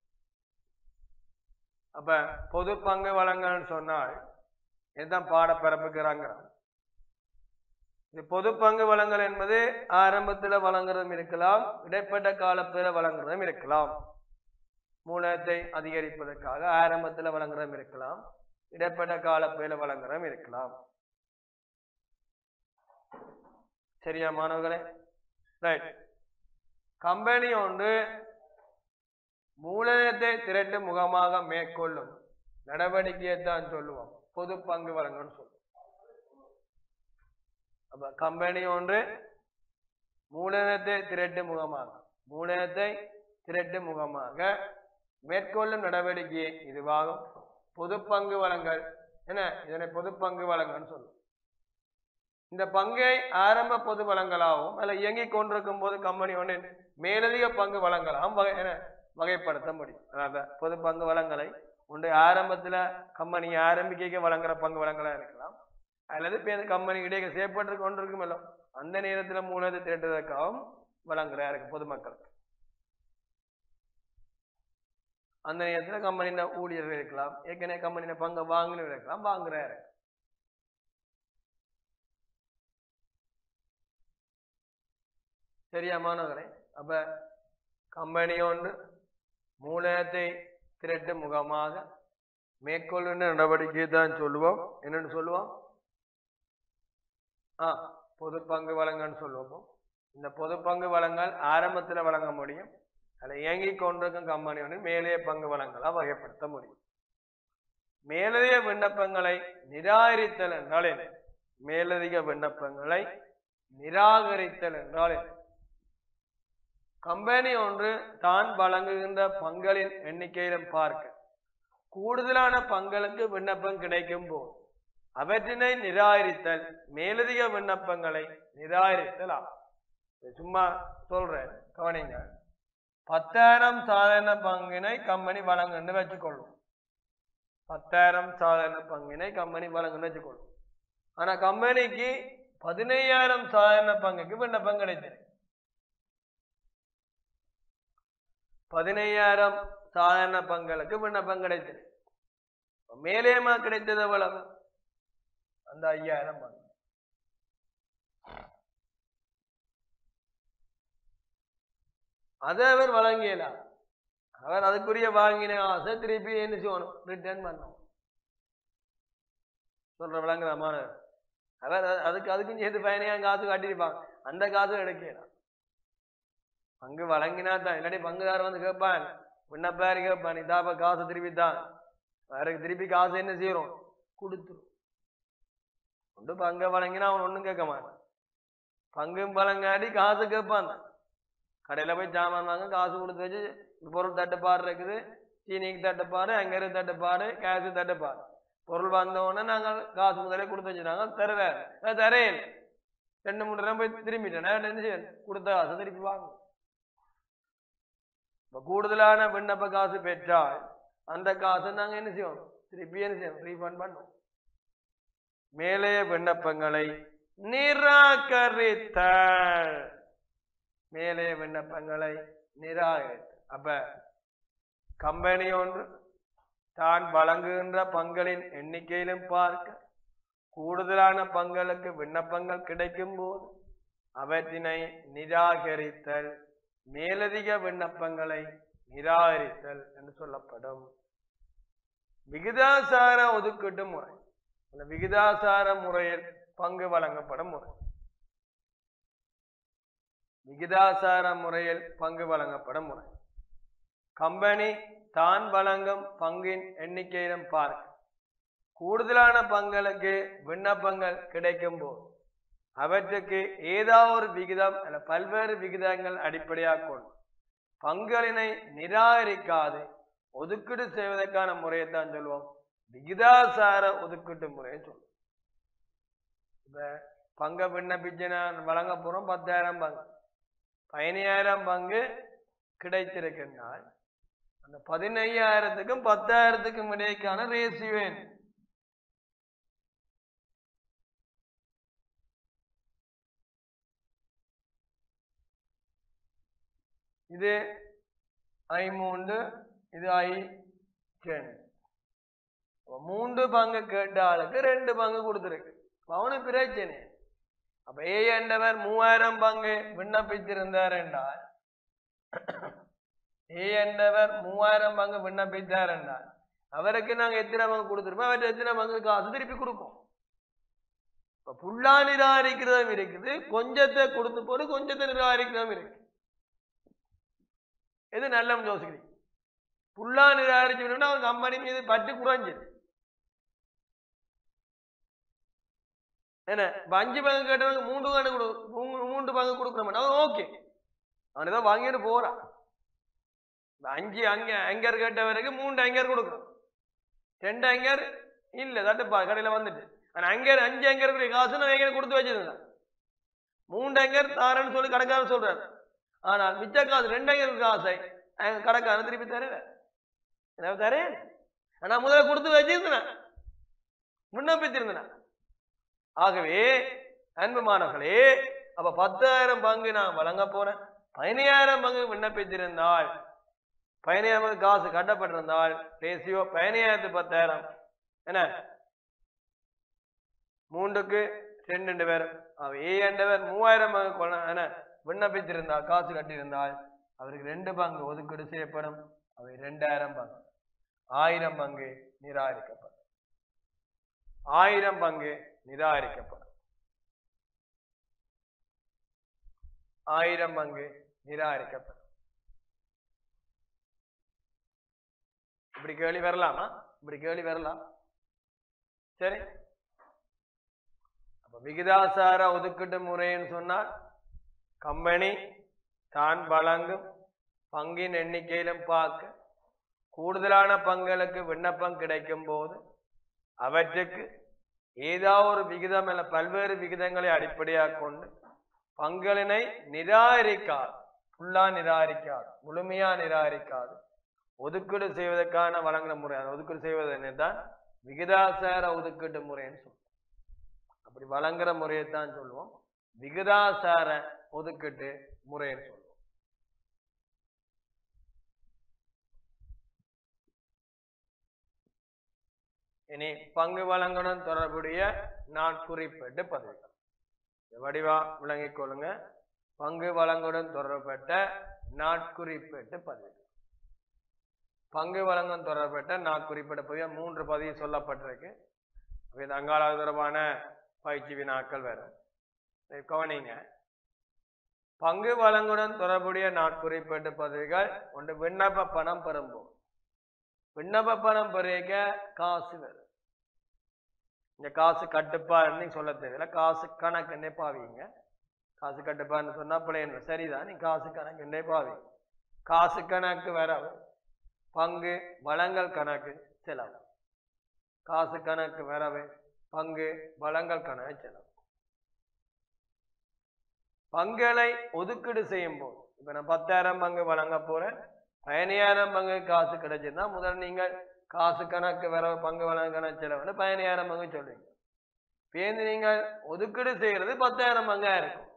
அப்ப பொது பங்கு வழங்கல்னு சொன்னால் இதுதான் பாடப்பரப்புக்கிறாங்க. இது பொது பங்கு வழங்கல் என்பது ஆரம்பத்தில் வழங்குறதும் இருக்கலாம், இடைப்பட்ட காலத்தில் வழங்குறதும் இருக்கலாம். மூலத்தை அதிகரிப்பதற்காக ஆரம்பத்தில் வழங்குறதும் இருக்கலாம், இடைப்பட்ட காலத்தில் வழங்குறதும் இருக்கலாம். சரியா மாணவர்களே? ரைட். கம்பெனி ஒன்று மூலதனத்தை திரட்டு முகமாக மேற்கொள்ளும் நடவடிக்கையை தான் சொல்லுவோம் பொது பங்கு வழங்கல்னு சொல்லுவோம். அப்ப கம்பெனி ஒன்று மூலதனத்தை திரட்டு முகமாக மேற்கொள்ளும் நடவடிக்கையை இதுவாகும் பொது பங்கு வழங்கல். என்ன இதனை பொது பங்கு வழங்கல்னு சொல்லுவோம். இந்த பங்கை ஆரம்ப பொது வழங்கலாகவும் அல்ல இயங்கிக் கொண்டிருக்கும் போது கம்பெனி ஒன்றின் மேலதிக பங்கு வழங்கலாம் வகைப்படுத்த முடியும். அதாவது பொது பங்கு வழங்கலை ஒன்று ஆரம்பத்துல கம்பெனி ஆரம்பிக்க வழங்குற பங்கு வழங்கலா இருக்கலாம், அல்லது கம்பெனி இடையே செயற்பட்டு கொண்டிருக்கும் இல்லை அந்த நேரத்துல மூலத்தை திரட்டுவதற்காகவும் வழங்குறா இருக்கு பொதுமக்களுக்கு. அந்த நேரத்துல கம்பெனியில ஊழியர்கள் இருக்கலாம், ஏற்கனவே கம்பெனியில பங்கு வாங்கினு இருக்கலாம், வாங்குறா இருக்கு. சரியா மாணவர்களே? அப்ப கம்பெனி ஒன்று மூலத்தை திரட்டு முகமாக மேற்கொள்ளும் நடவடிக்கையை தான் சொல்லுவோம். என்னன்னு சொல்லுவோம்? பொது பங்கு வழங்கன்னு சொல்லுவோம். இந்த பொது பங்கு வழங்கல் ஆரம்பத்துல வழங்க முடியும், அதை இயங்கிக் கொண்டிருக்கும் கம்பெனி ஒன்று மேலே பங்கு வழங்கலா வகைப்படுத்த முடியும். மேலதிக விண்ணப்பங்களை நிராகரித்தல் என்றால் என்ன? மேலதிக விண்ணப்பங்களை நிராகரித்தல் என்றால் என்ன? கம்பெனி ஒன்று தான் வழங்குகின்ற பங்களின் எண்ணிக்கையிலும் பார்க்க கூடுதலான பங்களுக்கு விண்ணப்பம் கிடைக்கும் போது அவற்றினை நிராகரித்தல் மேலதிக விண்ணப்பங்களை நிராகரித்தல் ஆகும். சும்மா சொல்றேன், கவனிங்க. 10,000 சாதாரண பங்கினை கம்பெனி வழங்குன்னு வச்சுக்கொள்ளும். 10,000 சாதாரண பங்கினை கம்பெனி வழங்குன்னு வச்சுக்கொள்ளும். ஆனா கம்பெனிக்கு 15,000 சாதாரண பங்குக்கு விண்ணப்பம் கிடைத்தது. 15,000 சாதாரண பங்களுக்கு விண்ணப்பம் கிடைத்தது. மேலேமா கிடைத்தது எவ்வளவு? அந்த 5000 பங்கு. அதை அவர் வழங்கியலாம். அவர் அதுக்குரிய வாங்கின ஆசை திருப்பி என்ன செய்யணும், ரிட்டர்ன் பண்ணணும். சொல்ற விளங்குறாமான அவர் அதுக்கும் சேர்த்து பயனையா காசு காட்டியிருப்பாங்க, அந்த காசு எடுக்கலாம். பங்கு வழங்கினா தான், இல்லாட்டி பங்குதாரர் வந்து கேட்பான், விண்ணப்பாரு கேட்பான், இதாப்ப காசு திருப்பி தான், வேற திருப்பி காசு என்ன செய்யறோம், கொடுத்துரும். ஒன்று பங்கை வழங்கினா அவன் ஒன்றும் கேட்க மாட்டான். பங்கும் வழங்காடி காசு கேட்பான். கடையில போய் சாமான் வாங்க காசு கொடுத்து வச்சு, பொருள் தட்டுப்பாடு இருக்குது, சீனிக்கு தட்டுப்பாடு, அங்கரு தட்டுப்பாடு, கேஸு தட்டுப்பாடு. பொருள் வந்தோடனே நாங்கள் காசு முதலே கொடுத்து வச்சுட்டாங்க, தருவேன் தரையில் 2-3 நேரம் போய் திரும்பிட்டேன், என்ன செய்ய கொடுத்த காசு திருப்பி வாங்க. இப்ப கூடுதலான விண்ணப்ப காசு பெற்றால் அந்த காசை நாங்க என்ன செய்வோம், திருப்பி என்ன செய்வோம், ரீஃபண்ட் பண்ணுவோம். மேலே விண்ணப்பங்களை நிராகரித்தல், மேலே விண்ணப்பங்களை நிராகரித்தல். அப்ப கம்பெனி ஒன்று தான் வழங்குகின்ற பங்களின் எண்ணிக்கையிலும் பார்க்க கூடுதலான பங்களுக்கு விண்ணப்பங்கள் கிடைக்கும் போது அவற்றினை நிராகரித்தல் மேலதிக விண்ணப்பங்களை நிராகரித்தல் என்று சொல்லப்படும். விகிதாசார ஒதுக்கீட்டு முறை, அந்த விகிதாசார முறையில் பங்கு வழங்கப்படும் முறை. விகிதாசார முறையில் பங்கு வழங்கப்படும் முறை. கம்பெனி தான் வழங்கும் பங்கின் எண்ணிக்கையிலும் பார்க்க கூடுதலான பங்களுக்கு விண்ணப்பங்கள் கிடைக்கும் போது அவற்றுக்கு ஏதாவது ஒரு விகிதம் அல்ல பல்வேறு விகிதங்கள் அடிப்படையாக கொண்டு பங்களினை நிராகரிக்காது ஒதுக்கீடு செய்வதற்கான முறையை தான் சொல்லுவோம் விகிதாசார ஒதுக்கீட்டு முறையை சொல்லுவோம். இப்ப பங்க விண்ணப்பிச்சு நான் வழங்க போறோம் 10,000 பங்கு, 15,000 பங்கு கிடைத்திருக்கின்றால் அந்த 15,000க்கும் 10,000க்கும் இடையேக்கான ரேசியோ என்ன? இது I3, இது I10. 3 பங்கு கேட்ட ஆளுக்கு 2 பங்கு கொடுத்துருக்கு, அவனுக்கு பிரச்சனை. அப்ப ஏ என்றவர் 3000 பங்கு விண்ணப்பித்திருந்தார் என்றால், ஏ என்றவர் 3000 பங்கு விண்ணப்பித்தார் என்றால் அவருக்கு நாங்க எத்தனை பங்கு கொடுத்துருப்போம், அவருக்கு எத்தனை பங்கு காசு திருப்பி கொடுப்போம். இப்ப புல்லா நிராகரிக்கிறதும் இருக்குது, கொஞ்சத்தை கொடுத்து போது கொஞ்சத்தை நிராகரிக்கிறதும் இருக்கு. எது நல்ல யோசிக்கிறீங்க? புல்லா நிராகரிச்சு அவன் கம்பெனி மீது பட்டு குறைஞ்சிரு என்ன, 5 பங்கு கேட்டவனுக்கு 3 பங்கு கொடுக்கணும், அவன் ஓகே, அவன் ஏதோ வாங்கிட்டு போறான். 5 அங்கர் கேட்டவருக்கு 3 அங்கர் கொடுக்கணும், 2 அங்கர் இல்ல தட்டுப்பா கடையில வந்துட்டு, ஆனா 5 அங்கர் காசு நான் கொடுத்து வச்சிருந்தேன், 3 அங்கர் தாரன்னு சொல்லி கடைக்காரன் சொல்றாரு. ஆனால் மிச்ச காசு 2 அங்கர் காசை கடைக்காரன் திருப்பி தரல, தரேன் நான் முதல்ல கொடுத்து வச்சிருந்தேன், விண்ணப்பித்திருந்தேன். ஆகவே அன்புமானவர்களே, அப்ப 10,000 பங்கு நான் வழங்க போறேன், 15,000 பங்கு விண்ணப்பித்திருந்தால் 15,000 பங்கு காசு கட்டப்பட்டிருந்தால் ரேசியோ 15,000 என்ன 3க்கு 2 பேர். ஏ என்றவர் 3000 பங்கு என்ன விண்ணப்பித்திருந்தால் காசு கட்டியிருந்தால் அவருக்கு 2 பங்கு ஒதுக்கீடு செய்யப்படும், அவை 2000 பங்கு. 1000 பங்கு நிராகரிக்கப்படும், 1000 பங்கு நிராகரிக்கப்படும், 1000 பங்கு நிராகரிக்கப்படும். இப்படி கேள்வி வரலாமா? இப்படி கேள்வி வரலாம். சரி, அப்ப விகிதாசார ஒதுக்கீட்டு முறைன்னு சொன்னால் கம்பெனி தான் வழங்கும் பங்கின் எண்ணிக்கையிலும் பார்க்க கூடுதலான பங்களுக்கு விண்ணப்பம் கிடைக்கும் போது அவற்றுக்கு ஏதாவது ஒரு விகிதம் அல்ல பல்வேறு விகிதங்களை அடிப்படையாக கொண்டு பங்களினை நிராகரிக்காது, ஃபுல்லா நிராகரிக்காது, முழுமையா நிராகரிக்காது ஒதுக்கீடு செய்வதற்கான வழங்கின முறை. ஒதுக்கீடு செய்வது என்னதான் விகிதாசார ஒதுக்கீட்டு முறைன்னு சொல்லுவோம். அப்படி வழங்குற முறையைத்தான் சொல்லுவோம் விகிதாசார ஒதுக்கீட்டு முறைன்னு சொல்லுவோம். இனி பங்கு வழங்குடன் தொடர்புடைய நாட்குறிப்பேட்டு பதவிகள் வடிவா விளங்கிக் கொள்ளுங்க. பங்கு வழங்குடன் தொடர்பட்ட நாட்குறிப்பேட்டு பதவிகள். பங்கு வழங்குடன் தொடர்பட்ட நாட்குறிப்பேட்டு பதவி 3 பதவி சொல்லப்பட்டிருக்கு. இது அங்காள தொடர்பான பயிற்சி வினாக்கள் வரும். கவனிங்க. பங்கு வழங்குடன் தொடர்புடைய நாட்குறிப்பேட்டு பதவிகள் ஒன்று விண்ணப்ப பணம் பெறும்போது விண்ணப்ப பணம் பெருக காசு வரும். இந்த காசு கட்டுப்பாடுன்னு சொல்ல தெரியல, காசு கணக்குன்னே பாவீங்க. காசு கட்டுப்பாடுன்னு சொன்னா பிள்ளைங்க சரிதான், நீ காசு கணக்குன்னே பாவீங்க. காசு கணக்கு வரவு பங்கு வழங்கல் கணக்கு செலவு. காசு கணக்கு வரவு பங்கு வழங்கல் கணக்கு செலவு. பங்குகளை ஒதுக்கீடு செய்யும் போது இப்ப நான் 10,000 பங்கு வழங்க போறேன், 15,000 பங்கு காசு கிடைச்சிருந்தா முதல் நீங்கள் காசு கணக்கு வர பங்கு வழங்க கணக்கு செலவு 15,000 பங்கு சொல்லுவீங்க. பேருந்து நீங்கள் ஒதுக்கீடு செய்யறது 10,000 பங்கா இருக்கும்.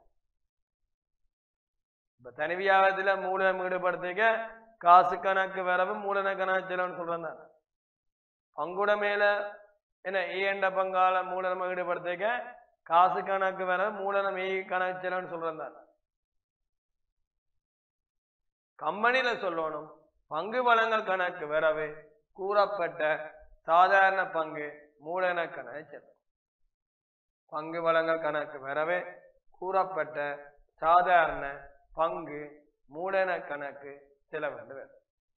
இப்ப தனி வியாபாரத்துல மூலதனம் ஈடுபடுத்திக்க காசு கணக்கு வரவு மூலதன கணக்கு செலவுன்னு சொல்றாங்க. பங்குட மேல என்ன ஏண்ட பங்கால மூலதனம் ஈடுபடுத்திக்க காசு கணக்கு வரவு மூலதனம் கணக்கு செலவுன்னு சொல்றாங்க. கம்பெனியில சொல்லணும் பங்கு வழங்கல் கணக்கு வரவு கூறப்பட்ட சாதாரண பங்கு மூலதன கணக்கு செலவு. பங்கு வழங்கல் கணக்கு வரவு கூறப்பட்ட சாதாரண பங்கு மூலதன கணக்கு செலவு என்று வரும்.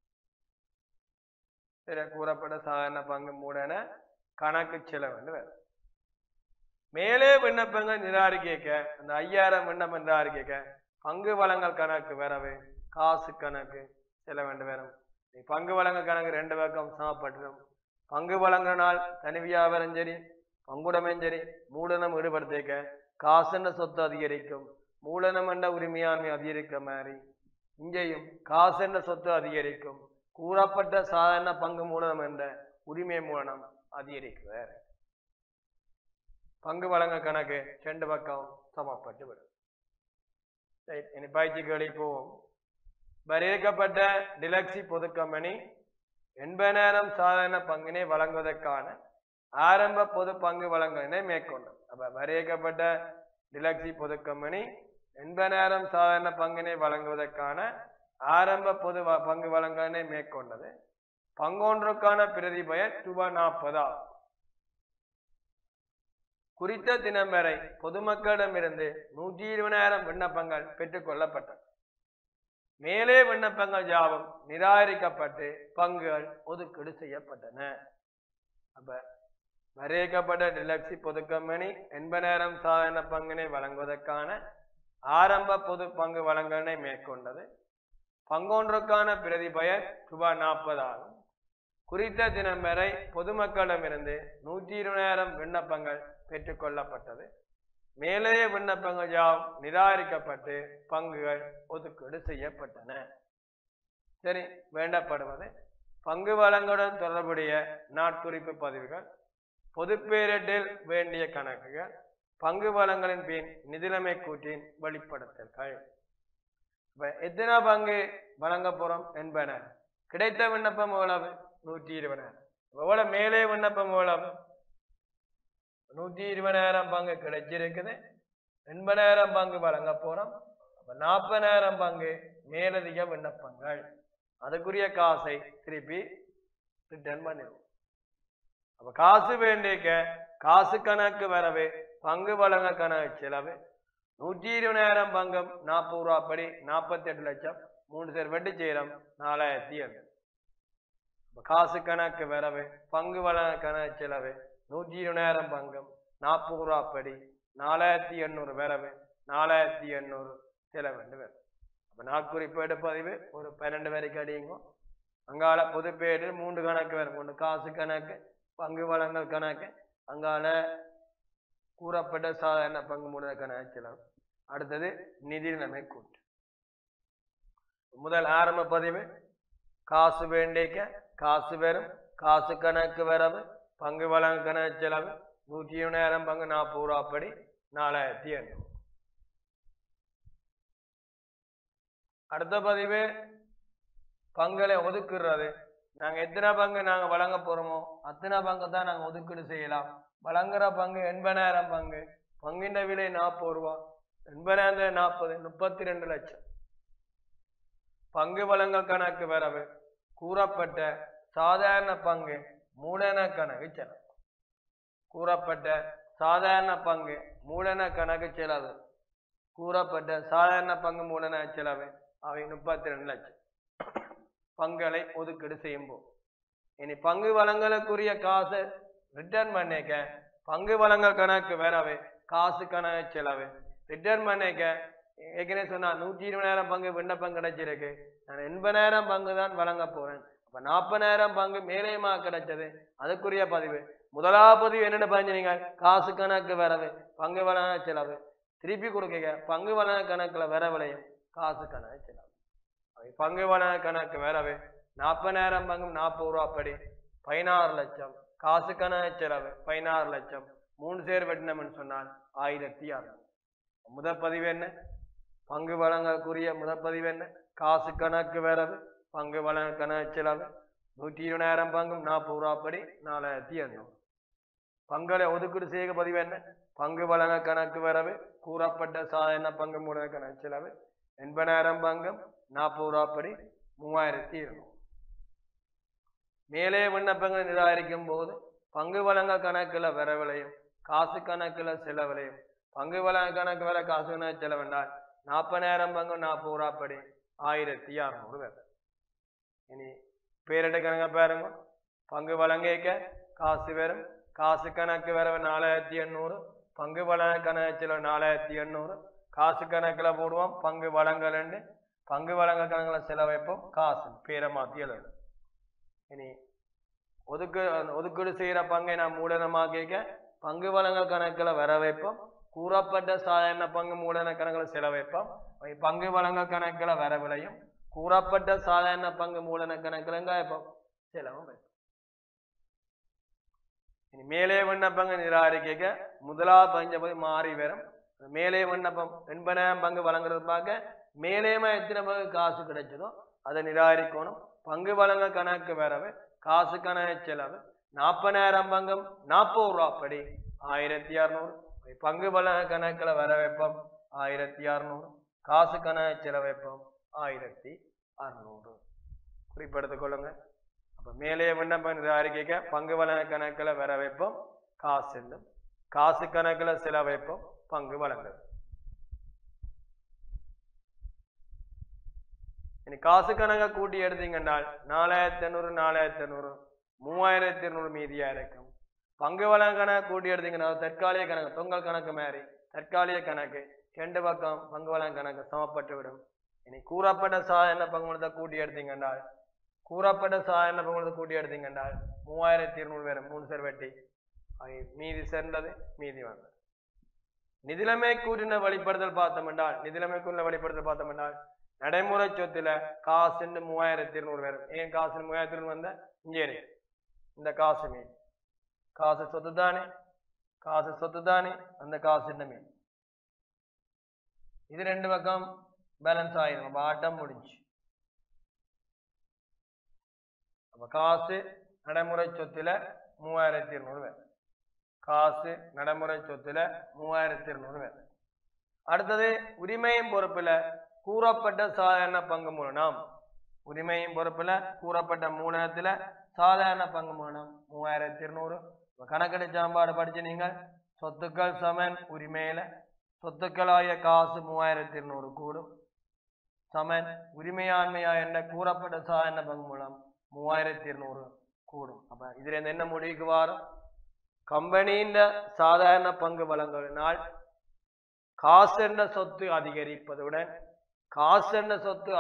கூறப்பட்ட சாதாரண பங்கு மூலதன கணக்கு செலவு என்று வரும். மேலே விண்ணப்பங்கள் நிராகரிக்க அந்த 5,000 விண்ணப்பம் நிராகரிக்க பங்கு வழங்கல் கணக்கு வரவு காசு கணக்கு செலவு என்று வரும். பங்கு வழங்கல் கணக்கு 2 பக்கம் சமப்பட்டிடும். பங்கு வழங்கினால் தனி வியாபாரம் சரி பங்குடமும் சரி மூலதனம் ஈடுபடுத்திக்க காசு என்ற சொத்து அதிகரிக்கும், மூலதனம் என்ற உரிமையாண்மை அதிகரிக்க மாதிரி இங்கேயும் காசு என்ற சொத்து அதிகரிக்கும், கூறப்பட்ட சாதாரண பங்கு மூலதனம் என்ற உரிமை மூலம் அதிகரிக்கிறார். பங்கு வழங்க கணக்கு 2 பக்கம் சமப்பட்டு விடும். இனி பயிற்சிகளை போவோம். வரையறுக்கப்பட்ட டிலக்ஸி பொது கம்பெனி 80,000 சாதாரண பங்கினை வழங்குவதற்கான ஆரம்ப பொது பங்கு வழங்கலினை மேற்கொண்டது. அப்ப வரையறுக்கப்பட்ட டிலக்ஸி பொது கம்பெனி 80,000 சாதாரண பங்கினை வழங்குவதற்கான ஆரம்ப பொது பங்கு வழங்கலினை மேற்கொண்டது. பங்கொன்றுக்கான பிரதி பெயர் ரூபாய் 40 ஆகும். குறித்த தினம் வரை பொதுமக்களிடமிருந்து 120,000 விண்ணப்பங்கள் பெற்றுக் கொள்ளப்பட்டன. மேலே விண்ணப்பங்கள் யாவும் நிராகரிக்கப்பட்டு பங்குகள் ஒதுக்கீடு செய்யப்பட்டன. அப்ப வரையறுக்கப்பட்ட டிலக்ஸி பொது கம்பெனி 80,000 சாதாரண பங்கினை வழங்குவதற்கான ஆரம்ப பொது பங்கு வழங்கலினை மேற்கொண்டது. பங்கொன்றுக்கான பிரதி பெயர் ரூபாய் 40 ஆகும். குறித்த தினம் வரை பொதுமக்களிடமிருந்து 120,000 விண்ணப்பங்கள் பெற்றுக் கொள்ளப்பட்டது. மேலே விண்ணப்பங்கள் யாவும் நிராகரிக்கப்பட்டு பங்குகள் ஒதுக்கீடு செய்யப்பட்டன. சரி, வேண்டப்படுவது பங்கு வழங்குடன் தொடர்புடைய நாட்குறிப்பு பதிவுகள், பொதுப்பேரிட்டில் வேண்டிய கணக்குகள், பங்கு வழங்கலின் பின் நிதிநிலைமை கூற்றின் வெளிப்படுத்தல்கள். எத்தனை பங்கு வழங்க போறோம் என்பன. கிடைத்த விண்ணப்பம் எவ்வளவு? 120,000. எவ்வளவு மேலே விண்ணப்பம் எவ்வளவு? 120,000 பங்கு கிடைச்சிருக்குது. 80,000 பங்கு வழங்க போறோம். 40,000 பங்கு மேலதிக விண்ணப்பங்கள். அதுக்குரிய காசை திருப்பி ரிட்டர்ன் பண்ணிடுவோம். அப்ப காசு வேண்டிய காசு கணக்கு வரவு பங்கு வழங்க கணக்கு செலவு 120,000 பங்கம் 40 ரூபாய் படி 48 லட்சம் 3 சேர் வெட்டி செய்யறோம் 4,800. காசு கணக்கு வரவு பங்கு வழங்க கணக்கு செலவு 120,000 பங்கம் 40 ரூபாய் படி 4,800 வரவு 4,800 செலவு என்று வரும். அப்ப நாட்குறிப்பேடு பதிவு ஒரு 12 வரைக்கும் அடியுங்க. அங்கால பொதுப்பேடு 3 கணக்கு வரும். ஒன்று காசு கணக்கு, பங்கு வழங்கல் கணக்கு, அங்கால கூறப்பட்ட சாதாரண பங்கு மூலதன கணக்கு செலவு. அடுத்தது நிதிநிலைமை கூற்று. முதல் ஆரம்ப பதிவு காசு வேண்டிய காசு வரும், காசு கணக்கு வரவு பங்கு வழங்க கணக்கு செலவு 120,000 பங்கு 40 ரூபாய் படி 4,800. அடுத்த பதிவு பங்களை ஒதுக்குறது நாங்க எத்தனை பங்கு நாங்க வழங்க போறோமோ அத்தனை பங்கு தான் நாங்க ஒதுக்கீடு செய்யலாம். வழங்குற பங்கு 80,000 பங்கு, பங்கின் விலை 40 ரூபா, 80,000 40 32 லட்சம். பங்கு வழங்கல் கணக்கு வரவு கூறப்பட்ட சாதாரண பங்கு மூலன கணக்கு செலவு. கூறப்பட்ட சாதாரண பங்கு மூலன கணக்கு செலவு, கூறப்பட்ட சாதாரண பங்கு மூலன செலவு அவை 32 லட்சம். பங்களை ஒதுக்கீடு செய்யும் போது இனி பங்கு வழங்கலுக்குரிய காசு ரிட்டர்ன் பண்ணிக்க பங்கு வழங்கல் கணக்கு வரவு காசு கணக்கு செலவு ரிட்டர்ன் பண்ணிக்க ஏற்கனவே சொன்னா 120,000 பங்கு விண்ணப்பம் கிடைச்சிருக்கு. நான் 80,000 பங்கு தான் வழங்க போறேன். அப்ப 40,000 பங்கு மேலேயுமா கிடைச்சது, அதுக்குரிய பதிவு. முதலாவது பதிவு என்னென்ன பதிஞ்சீங்க? காசு கணக்கு வரவு பங்கு வழங்க செலவு. திருப்பி கொடுக்க பங்கு வழங்க கணக்குல வரவிலையும் காசு கணக்கு செலவு. பங்கு வழங்க கணக்கு வரவு 40,000 பங்கு 40 ரூபா படி 16 லட்சம். காசு கணக்கு செலவு 16 லட்சம். 3 சேர் வெட்டினம்னு சொன்னால் 1,600. முதல் பதிவு என்ன? பங்கு வழங்கக்கூடிய முதல் பதிவு என்ன? காசு கணக்கு வரவு பங்கு வழங்க கணக்கு செலவு 120,000 பங்கு 40 ரூபா படி 4,800. பங்களை ஒதுக்கீடு செய்ய பதிவு என்ன? பங்கு வழங்க கணக்கு வரவு கூறப்பட்ட சாதாரண பங்கு மூலன கணக்கு செலவு 80,000 பங்கு 40 ரூபா படி 3,200. மேலே விண்ணப்பங்கள் நிராகரிக்கும் போது பங்கு வழங்க கணக்குல வரவிலையும் காசு கணக்குல செலவிலையும் பங்கு வழங்க கணக்கு வர காசு கணக்கு செலவென்றால் 40,000 பங்கு 40 ரூபா படி 1,600 வேலை. இனி பேரிட்ட கணக்க பாருங்க. பங்கு வழங்கிக்க காசு வரும், காசு கணக்கு வரவு 4,800, பங்கு வழங்க கணக்கு செலவு 4,800. காசு கணக்குல போடுவோம் பங்கு வழங்கல், பங்கு வழங்க கணக்குல செலவைப்போம் காசு பேரை மாத்தி எழுதணும். இனி ஒதுக்கீடு செய்யற பங்கை நான் மூலதனமாக்கிக்க பங்கு வழங்க கணக்குல வர வைப்போம். கூறப்பட்ட சாதாரண பங்கு மூலதன கணக்குல செலவைப்போம். பங்கு வழங்க கணக்குல வரவிலையும் கூறப்பட்ட சாதாரண பங்கு மூலதன கணக்குல வைப்போம் செலவும் வைப்போம். இனி மேலே விண்ணப்பங்க நிராகரிக்க முதலாவது பஞ்சபதி மாறி வரும். மேலே விண்ணப்பம் 80,000 பங்கு வழங்குறது பார்க்க மேலேயுமா எத்தனை பங்கு காசு கிடைச்சதோ அதை நிராகரிக்கணும். பங்கு வழங்க கணக்கு வரவு காசு கணக்கு செலவு 40,000 பங்கும் 40 ரூபா படி 1,600. பங்கு வழங்க கணக்குல வர வைப்போம் 1,600. காசு கணக்கு செலவு வைப்போம் 1,600. குறிப்பெடுத்துக் கொள்ளுங்க. அப்ப மேலே விண்ணப்பம் நிராகரிக்க பங்கு வழங்க கணக்குல வர வைப்போம் காசு, காசு கணக்குல செலவு வைப்போம் பங்கு வழங்கல். இனி காசு கணக்கை கூட்டி எடுத்தீங்கன்னால் 4,800 4,800 3,200 மீதியா இருக்கும். பங்கு வழங்க கணக்கு கூட்டி எடுத்தீங்கன்னா தற்காலிக கணக்கு தொங்கல் கணக்கு மாதிரி தற்காலிக கணக்கு 2 பக்கம் பங்கு வழங்க கணக்கு சமப்பட்டு விடும். இனி கூறப்பட்ட சாதாரண பங்குமூலத்தை கூட்டி எடுத்தீங்கன்னால் கூறப்பட்ட சாதாரண பங்குமூலத்தை கூட்டி எடுத்தீங்கன்னால் 3,200 வரும். 3 சேர் வெட்டி மீதி சேர்ந்தது மீதி வந்தது. நிதிலைமை கூட்டின வெளிப்படுத்தல் பார்த்தோம் என்றால் நிதிலைமை கூட்டின வெளிப்படுத்தல் பார்த்தோம் என்றால் நடைமுறை சொத்துல காசு 3,200 வரும். ஏன் காசு 3,200 வந்த இங்கே இந்த காசு மீன் காசு சொத்து தானே, காசு சொத்து தானே, அந்த காசு மீன் இது 2 பக்கம் பேலன்ஸ் ஆயிரும். ஆட்டம் முடிஞ்சு. அப்ப காசு நடைமுறை சொத்துல 3,200 வரும். காசு நடைமுறை சொத்துல 3,200 வரும். அடுத்தது உரிமையும் பொறுப்புல கூறப்பட்ட சாதாரண பங்கு மூலம் உரிமையும் பொறுப்புல கூறப்பட்ட மூலத்துல சாதாரண பங்கு மூலம் 3,200. கணக்கெடு சாம்பாடு படிச்சு நீங்கள் சொத்துக்கள் சமன் உரிமையில சொத்துக்களாய காசு 3,200 கூடும் சமன் உரிமையாண்மையா என்ற கூறப்பட்ட சாதாரண பங்கு மூலம் 3,200 கூடும். அப்ப இதுல இருந்து என்ன முடிவுக்கு வரும்? கம்பெனியின் சாதாரண பங்கு வழங்கலினால் காசு என்ற சொத்து அதிகரிப்பதுடன் காசு என்ற சொத்து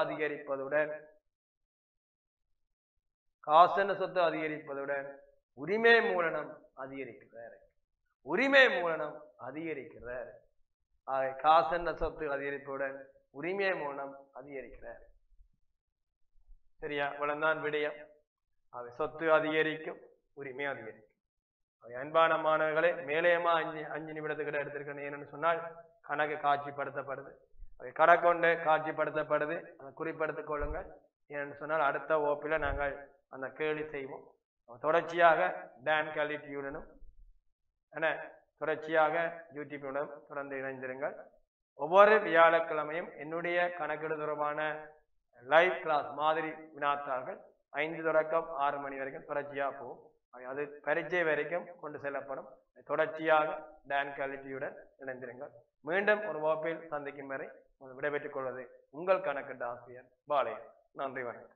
அதிகரிப்பதுடன் உரிமை மூலனம் அதிகரிக்கிறார். உரிமை மூலனம் அதிகரிக்கிறார். காசு என்ற சொத்து அதிகரிப்புடன் உரிமை மூலம் அதிகரிக்கிறார். சரியா? இவ்வளவுதான் விடயம். அவை சொத்து அதிகரிக்கும், உரிமை அதிகரிக்கும். அன்பான மாணவர்களே, மேலேயமா 5 நிமிடத்துக்கிட்ட எடுத்திருக்கணும். என்னன்னு சொன்னால் கணக்கு காட்சிப்படுத்தப்படுது. கணக்கொண்டு காட்சிப்படுத்தப்படுது. அதை குறிப்படுத்திக் கொள்ளுங்கள். ஏன்னு சொன்னால் அடுத்த வகுப்பில் நாங்கள் அந்த கேள்வி செய்வோம். தொடர்ச்சியாக டான் கல்வி டியூடனும் தொடர்ச்சியாக யூடியூபுடன் தொடர்ந்து இணைந்திருங்கள். ஒவ்வொரு வியாழக்கிழமையும் என்னுடைய கணக்கீடு தொடர்பான லைவ் கிளாஸ் மாதிரி வினாத்தார்கள் 5 தொடக்கம் 6 மணி வரைக்கும் தொடர்ச்சியாக போகும். அது பரீட்சை வரைக்கும் கொண்டு செல்லப்படும். தொடர்ச்சியாக டான் கல்வியுடன் இணைந்திருங்கள். மீண்டும் ஒரு வகுப்பில் சந்திக்கும் வரை விடைபெற்றுக் கொள்வது உங்கள் கணக்கீட்டு ஆசிரியர் பாளையன். நன்றி, வணக்கம்.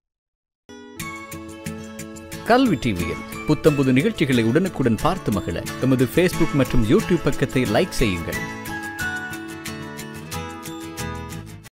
கல்வி டிவியில் புத்தம்புது நிகழ்ச்சிகளை உடனுக்குடன் பார்த்து மகிழ எமது Facebook மற்றும் YouTube பக்கத்தை லைக் செய்யுங்கள்.